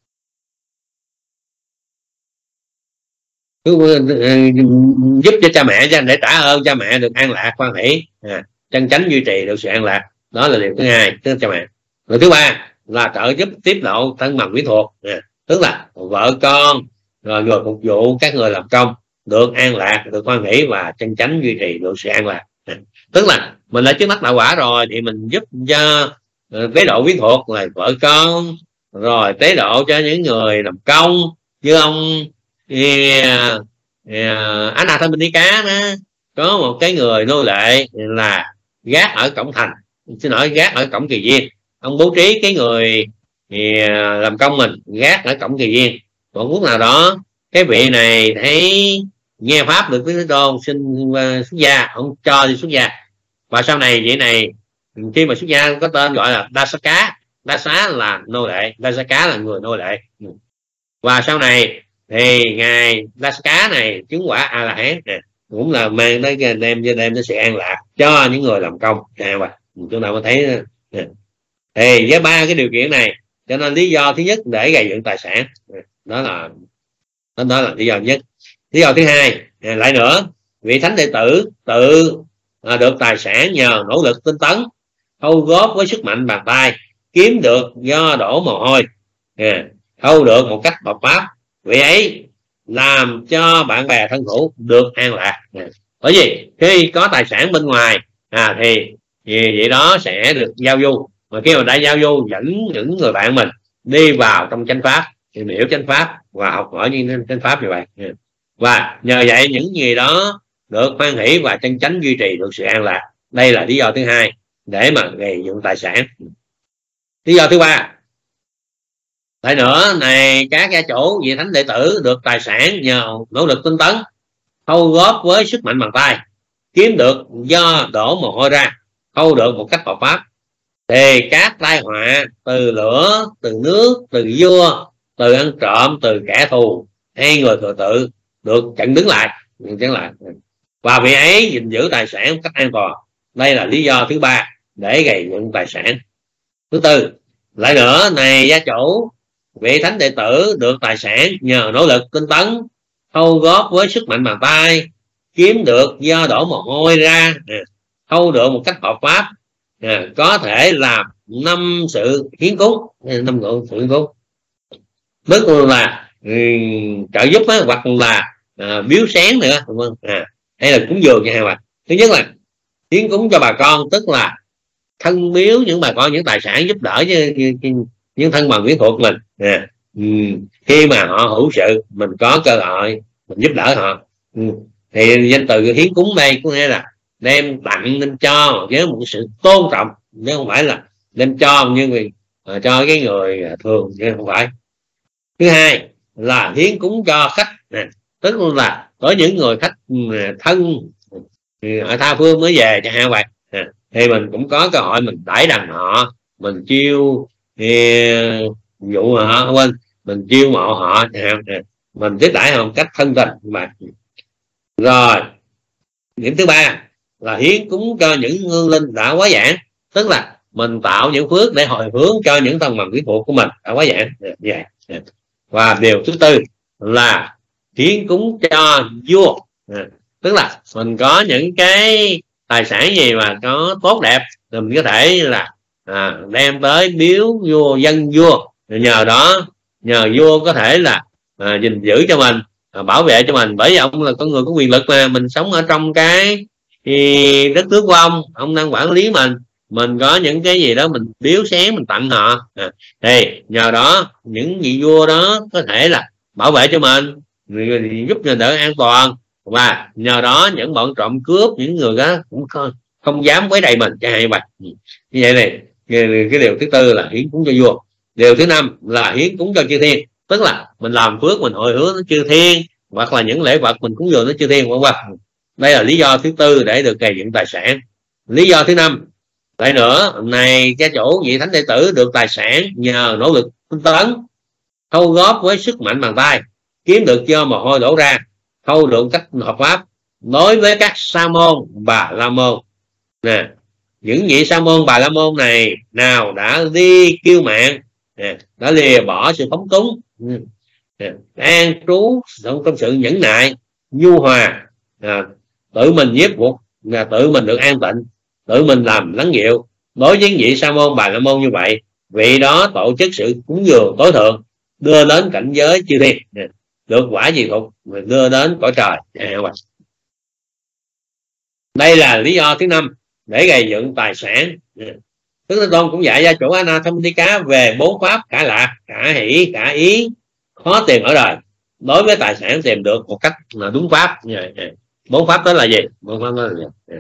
Giúp cho cha mẹ để trả ơn cha mẹ được an lạc, hoan hỷ, à, chân chánh duy trì được sự an lạc. Đó là điều thứ hai, tức là cha mẹ. Rồi thứ ba là trợ giúp tiếp độ thân bằng quyến thuộc, à, tức là vợ con, rồi người phục vụ, các người làm công được an lạc, được hoan hỷ và chân chánh duy trì được sự an lạc. À, tức là mình đã chứng đắc đạo quả rồi thì mình giúp cho uh, tế độ quyến thuộc là vợ con, rồi tế độ cho những người làm công như ông yeah, yeah, Anathapindika đó, có một cái người nô lệ là gác ở cổng thành, xin lỗi gác ở cổng kỳ viên. Ông bố trí cái người yeah, làm công mình gác ở cổng kỳ viên. Một lúc nào đó cái vị này thấy nghe pháp được Thế Tôn xin uh, xuất gia, ông cho đi xuất gia. Và sau này vị này khi mà xuất gia có tên gọi là Dasaka. Dasa là nô lệ, Dasaka là người nô lệ. Và sau này thì ngài Dasaka này chứng quả A La Hán, cũng là mang tới đem cho đem tới sự an lạc cho những người làm công. À, và chúng ta có thấy thì với ba cái điều kiện này, cho nên lý do thứ nhất để gây dựng tài sản, đó là đó, đó là lý do nhất. Lý do thứ hai à, lại nữa, vị thánh đệ tử tự à, được tài sản nhờ nỗ lực tinh tấn, thâu góp với sức mạnh bàn tay, kiếm được do đổ mồ hôi, à, thâu được một cách hợp pháp. Vị ấy làm cho bạn bè thân hữu được an lạc. À, bởi vì khi có tài sản bên ngoài à, thì, thì vậy đó sẽ được giao du, mà khi mà đã giao du dẫn những người bạn mình đi vào trong chánh pháp, thì hiểu chánh pháp và học hỏi những chánh pháp như vậy. À, và nhờ vậy những gì đó được hoan hỷ và chân chánh duy trì được sự an lạc. Đây là lý do thứ hai để mà gây dựng tài sản. Lý do thứ ba lại nữa này, các gia chủ, vị thánh đệ tử được tài sản nhờ nỗ lực tinh tấn, thâu góp với sức mạnh bàn tay, kiếm được do đổ mồ hôi ra, thâu được một cách hợp pháp, thì các tai họa từ lửa, từ nước, từ vua, từ ăn trộm, từ kẻ thù hay người thừa tự được chặn đứng lại, chặn lại, và vị ấy gìn giữ tài sản một cách an toàn. Đây là lý do thứ ba để gây dựng tài sản. Thứ tư, lại nữa này gia chủ, vị thánh đệ tử được tài sản nhờ nỗ lực tinh tấn, thâu góp với sức mạnh bàn tay, kiếm được do đổ mồ hôi ra, thâu được một cách hợp pháp, có thể làm năm sự hiến cúng, năm sự hiến cúng tức là um, trợ giúp á, hoặc là à, biếu sáng nữa, à, hay là cúng dường nha các bạn. Thứ nhất là hiến cúng cho bà con, tức là thân biếu những bà con những tài sản giúp đỡ với những thân bằng quyến thuộc mình, à, um, khi mà họ hữu sự mình có cơ hội mình giúp đỡ họ, um, thì danh từ hiến cúng đây có nghĩa là đem tặng nên cho với một sự tôn trọng, chứ không phải là đem cho như người à, cho cái người thường, chứ không phải. Thứ hai là hiến cúng cho khách, à, tức là có những người khách thân ở tha phương mới về cho hai bạn, à, thì mình cũng có cơ hội mình đãi đằng họ, mình chiêu dụ họ, quên mình chiêu mộ họ, à, mình tiếp đãi họ một cách thân tình mà. Rồi điểm thứ ba là hiến cúng cho những hương linh đã quá giảng, tức là mình tạo những phước để hồi hướng cho những thân bằng quyến thuộc của mình đã quá giảng. Vậy. Và điều thứ tư là hiến cúng cho vua, à, tức là mình có những cái tài sản gì mà có tốt đẹp thì mình có thể là à, đem tới biếu vua, dân vua, nhờ đó nhờ vua có thể là à, gìn giữ cho mình, à, bảo vệ cho mình, bởi vì ông là con người có quyền lực mà, mình sống ở trong cái thì đất nước của ông ông đang quản lý mình mình có những cái gì đó mình biếu xén mình tặng họ, à, thì nhờ đó những vị vua đó có thể là bảo vệ cho mình, giúp cho đỡ an toàn, và nhờ đó những bọn trộm cướp những người đó cũng không, không dám quấy rầy mình cho hai bạch. Như vậy này cái điều thứ tư là hiến cúng cho vua. Điều thứ năm là hiến cúng cho chư thiên, tức là mình làm phước mình hồi hướng đến chư thiên, hoặc là những lễ vật mình cúng dường đến chư thiên, vân vân. Đây là lý do thứ tư để được gây dựng tài sản. Lý do thứ năm lại nữa này gia chủ, vị thánh đệ tử được tài sản nhờ nỗ lực tinh tấn, thâu góp với sức mạnh bàn tay, kiếm được do mồ hôi đổ ra, thâu được cách hợp pháp. Đối với các sa môn bà la môn nè, những vị sa môn bà la môn này nào đã đi kiêu mạn, đã lìa bỏ sự phóng túng, an trú trong sự nhẫn nại nhu hòa, à, tự mình nhiếp buộc, là tự mình được an tịnh, tự mình làm lắng dịu. Đối với vị sa môn bà la môn như vậy, vị đó tổ chức sự cúng dường tối thượng, đưa đến cảnh giới chư thiên, được quả dị thục, đưa đến cõi trời. Đây là lý do thứ năm để gây dựng tài sản. Đức Thế Tôn cũng dạy gia chủ Anathapindika về bốn pháp cả lạc, cả hỷ, cả ý, khó tìm ở đời. Đối với tài sản tìm được một cách là đúng pháp. Bốn pháp đó là gì? Bốn pháp đó là gì?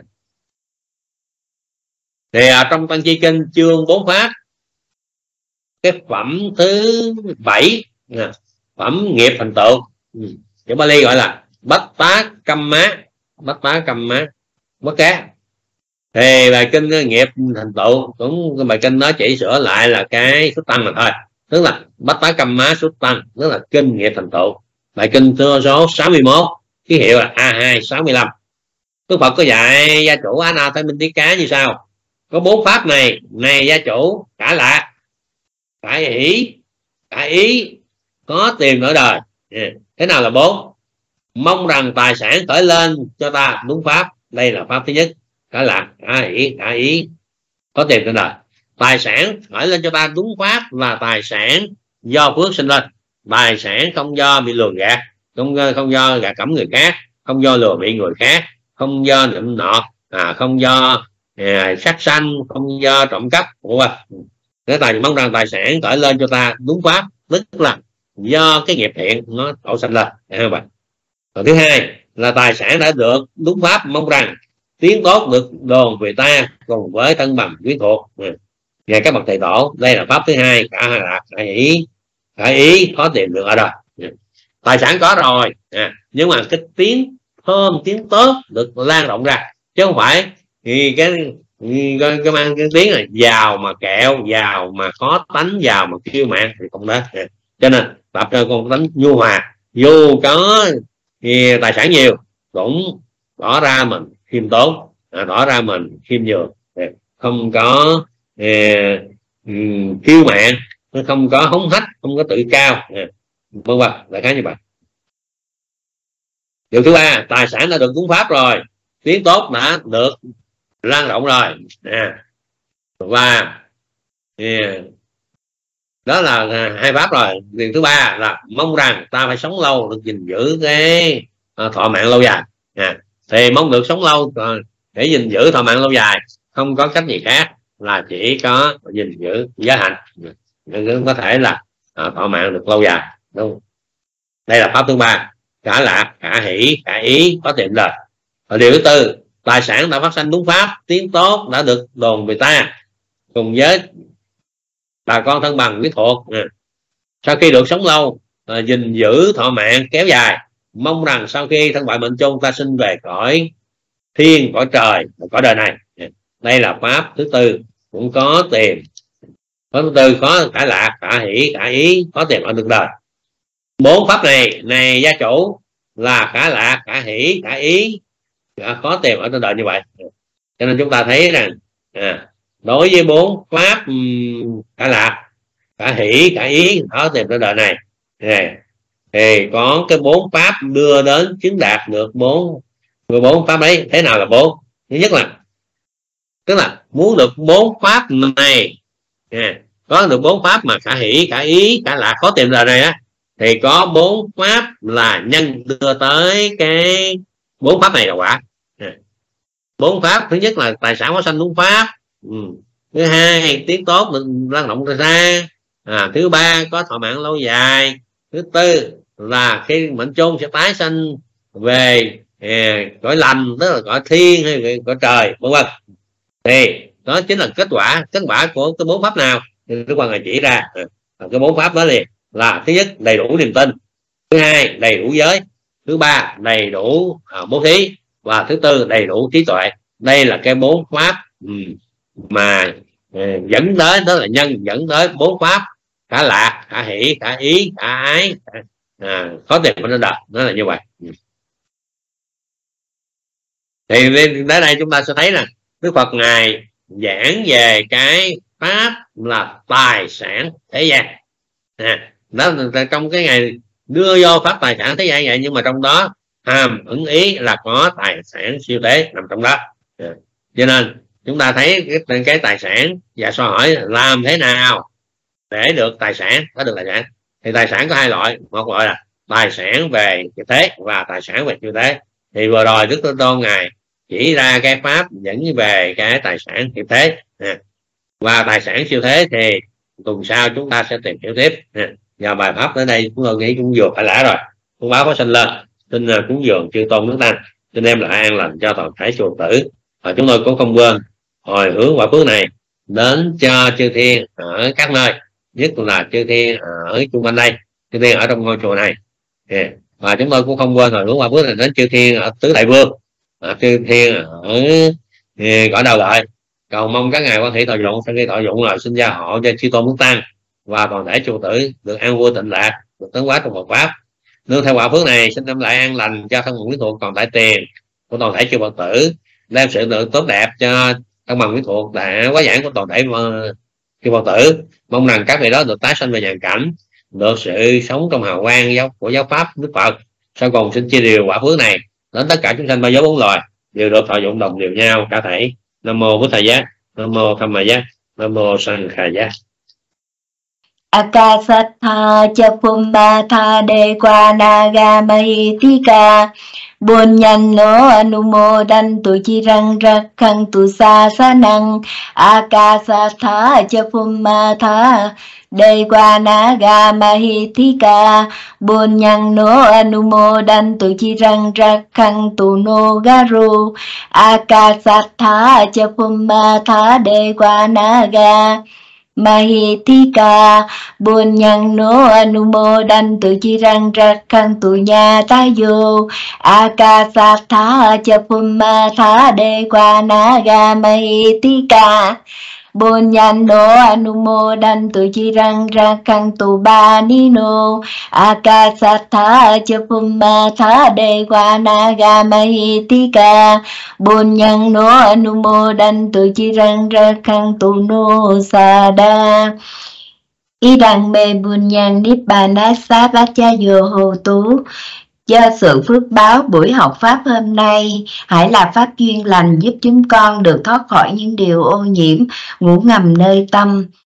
Thì à, trong Tăng Chi Kinh chương bốn pháp, cái phẩm thứ bảy, phẩm nghiệp thành tựu, chữ Bali gọi là Bách Tá Căm Má, Bách Tá Căm Má Bất Cá. Thì bài kinh nghiệp thành tựu cũng bài kinh nó chỉ sửa lại là cái xuất tăng mà thôi, tức là Bách Tá Căm Má xuất tăng, tức là kinh nghiệp thành tựu. Bài kinh số sáu mươi mốt, ký hiệu là A hai sáu mươi lăm. Đức Phật có dạy gia chủ Anathapindika như sau: có bốn pháp này, này gia chủ, cả lạc, cả hỷ, cả ý, có tiền ở đời. Thế nào là bốn? Mong rằng tài sản khởi lên cho ta đúng pháp, đây là pháp thứ nhất, cả lạc, cả hỷ, cả ý, có tiền ở đời. Tài sản khởi lên cho ta đúng pháp là tài sản do phước sinh lên, tài sản không do bị lường gạt, không không do gạt cẩm người khác, không do lừa bị người khác, không do nịnh nọt, à, không do à, sát sanh, không do trộm cắp. Cái tài mong rằng tài sản khởi lên cho ta đúng pháp, tức là do cái nghiệp thiện nó tạo sanh lên. Còn thứ hai là tài sản đã được đúng pháp, mong rằng tiếng tốt được đồn về ta cùng với thân bằng quyến thuộc và các bậc thầy tổ. Đây là pháp thứ hai, cả lạc, cả ý, cả ý, khó tìm được ở đâu. Tài sản có rồi, à, nhưng mà cái tiếng thơm, tiếng tốt được lan rộng ra, chứ không phải thì cái cái, cái mang cái tiếng là giàu mà kẹo, giàu mà khó tánh, giàu mà kiêu mạn thì không đó. Cho nên tập cho con tánh nhu hòa, dù có thì tài sản nhiều cũng tỏ ra mình khiêm tốn, à, tỏ ra mình khiêm nhường, không có eh, kiêu mạn, nó không có hống hách, không có tự cao, vân vân, đại khái như vậy. Điều thứ ba, tài sản đã được cúng pháp rồi, tiếng tốt đã được lan rộng rồi, à, và yeah, đó là hai pháp rồi. Điều thứ ba là mong rằng ta phải sống lâu, được gìn giữ cái à, thọ mạng lâu dài, à, thì mong được sống lâu à, để gìn giữ thọ mạng lâu dài không có cách gì khác là chỉ có gìn giữ giới hạnh, nên có thể là à, thọ mạng được lâu dài, đúng không? Đây là pháp thứ ba, cả lạc, cả hỷ, cả ý, có tiệm lời. Và điều thứ tư, tài sản đã phát sanh đúng pháp, tiếng tốt đã được đồn về ta cùng với bà con thân bằng quyến thuộc, à, sau khi được sống lâu à, gìn giữ thọ mạng kéo dài, mong rằng sau khi thân bại mệnh chung ta sinh về cõi thiên, cõi trời, cõi đời này. À, đây là pháp thứ tư, cũng có tiền. Pháp thứ tư có cả lạc, cả hỷ, cả ý, có tiền ở được đời. Bốn pháp này này gia chủ là cả lạc, cả hỷ, cả ý, có tiền ở trên đời như vậy. Cho nên chúng ta thấy rằng à, đối với bốn pháp um, cả lạc, cả hỷ, cả ý, có tiền trên đời này, này thì có cái bốn pháp đưa đến chứng đạt được bốn bốn pháp ấy. Thế nào là bốn? Thứ nhất là tức là muốn được bốn pháp này, à, có được bốn pháp mà cả hỷ, cả ý, cả lạc, có tiền đời này á, thì có bốn pháp là nhân đưa tới cái bốn pháp này là quả. Bốn pháp thứ nhất là tài sản hóa sanh đúng pháp, ừ. Thứ hai, tiếng tốt được lan rộng ra, à, thứ ba có thọ mạng lâu dài, thứ tư là khi mệnh chôn sẽ tái sanh về à, cõi lành, tức là cõi thiên hay cõi trời, vân vân. Thì đó chính là kết quả kết quả của cái bốn pháp nào thì Đức Phật Ngài chỉ ra. À, cái bốn pháp đó liền là thứ nhất đầy đủ niềm tin, thứ hai đầy đủ giới, thứ ba đầy đủ à, bố thí, và thứ tư đầy đủ trí tuệ. Đây là cái bốn pháp um, mà uh, dẫn tới, đó là nhân dẫn tới bốn pháp cả lạc, cả hỷ, cả ý, cả ái, à, có tiền của nó đời, nó là như vậy. Thì đến đây chúng ta sẽ thấy là Đức Phật Ngài giảng về cái pháp là tài sản thế gian, à, đó là trong cái ngày đưa vô pháp tài sản thế gian vậy, nhưng mà trong đó hàm ứng ý là có tài sản siêu thế nằm trong đó. À, cho nên chúng ta thấy cái, cái tài sản, và so hỏi làm thế nào để được tài sản, có được tài sản. Thì tài sản có hai loại, một loại là tài sản về siêu thế và tài sản về siêu thế. Thì vừa rồi Đức Thế Tôn Ngài chỉ ra cái pháp dẫn về cái tài sản siêu thế, à, và tài sản siêu thế thì tuần sau chúng ta sẽ tìm hiểu tiếp. À, và bài pháp tới đây chúng tôi nghĩ cũng vừa phải lẽ rồi. Thông báo có sinh lên, xin cúng dường chư tôn nước tăng, xin đem lại an lành cho toàn thể chùa tử. Và chúng tôi cũng không quên hồi hướng quả phước này đến cho chư thiên ở các nơi, nhất là chư thiên ở chung quanh đây, chư thiên ở trong ngôi chùa này. Yeah. Và chúng tôi cũng không quên hồi hướng quả phước này đến chư thiên ở tứ đại vương, ở chư thiên ở cõi đầu lợi. Cầu mong các ngài quan thị thọ dụng, sau khi thọ dụng rồi xin gia hộ cho chư tôn nước tăng và toàn thể chùa tử được an vui tịnh lạc, được tấn hóa trong Phật pháp. Nương theo quả phước này xin đem lại an lành cho thân bằng quyến thuộc còn tại tiền của toàn thể chư Phật tử, đem sự được tốt đẹp cho thân bằng quyến thuộc đã quá giảng của toàn thể chư Phật tử. Mong rằng các vị đó được tái sanh về nhàn cảnh, được sự sống trong hào quang giáo của giáo pháp Đức Phật. Sau cùng xin chia điều quả phước này đến tất cả chúng sanh ba giới bốn loài, đều được thọ dụng đồng đều nhau cả thể. Nam mô Bổn Thầy Giác, Nam mô Tham Ma Giác, Nam mô Sanh Khà Giác. Akasatha Chapumbatha Dekwana Mahitika Bunyano Anumodantu Chirang Rakhantu Sasanang. Akasatha Chapumbatha Dekwana Mahitika Bunyano Anumodantu Chirang Rakhantu Nogaru. Akasatha Chapumbatha Dekwana Mahitika Bunyano Anumodantu Chirang Rakhantu Nyatayo. Akasatha Chapummatha Dekwana Mahitika Bunyano anumodantu chirang rakantu banino akasatha chapumatha devanaga mahitika bunyano anumodantu chirang rakantu no sada. Idang me bunyan nibbana sabachaya hồ tú. Do sự phước báo buổi học Pháp hôm nay, hãy là Pháp duyên lành giúp chúng con được thoát khỏi những điều ô nhiễm, ngủ ngầm nơi tâm.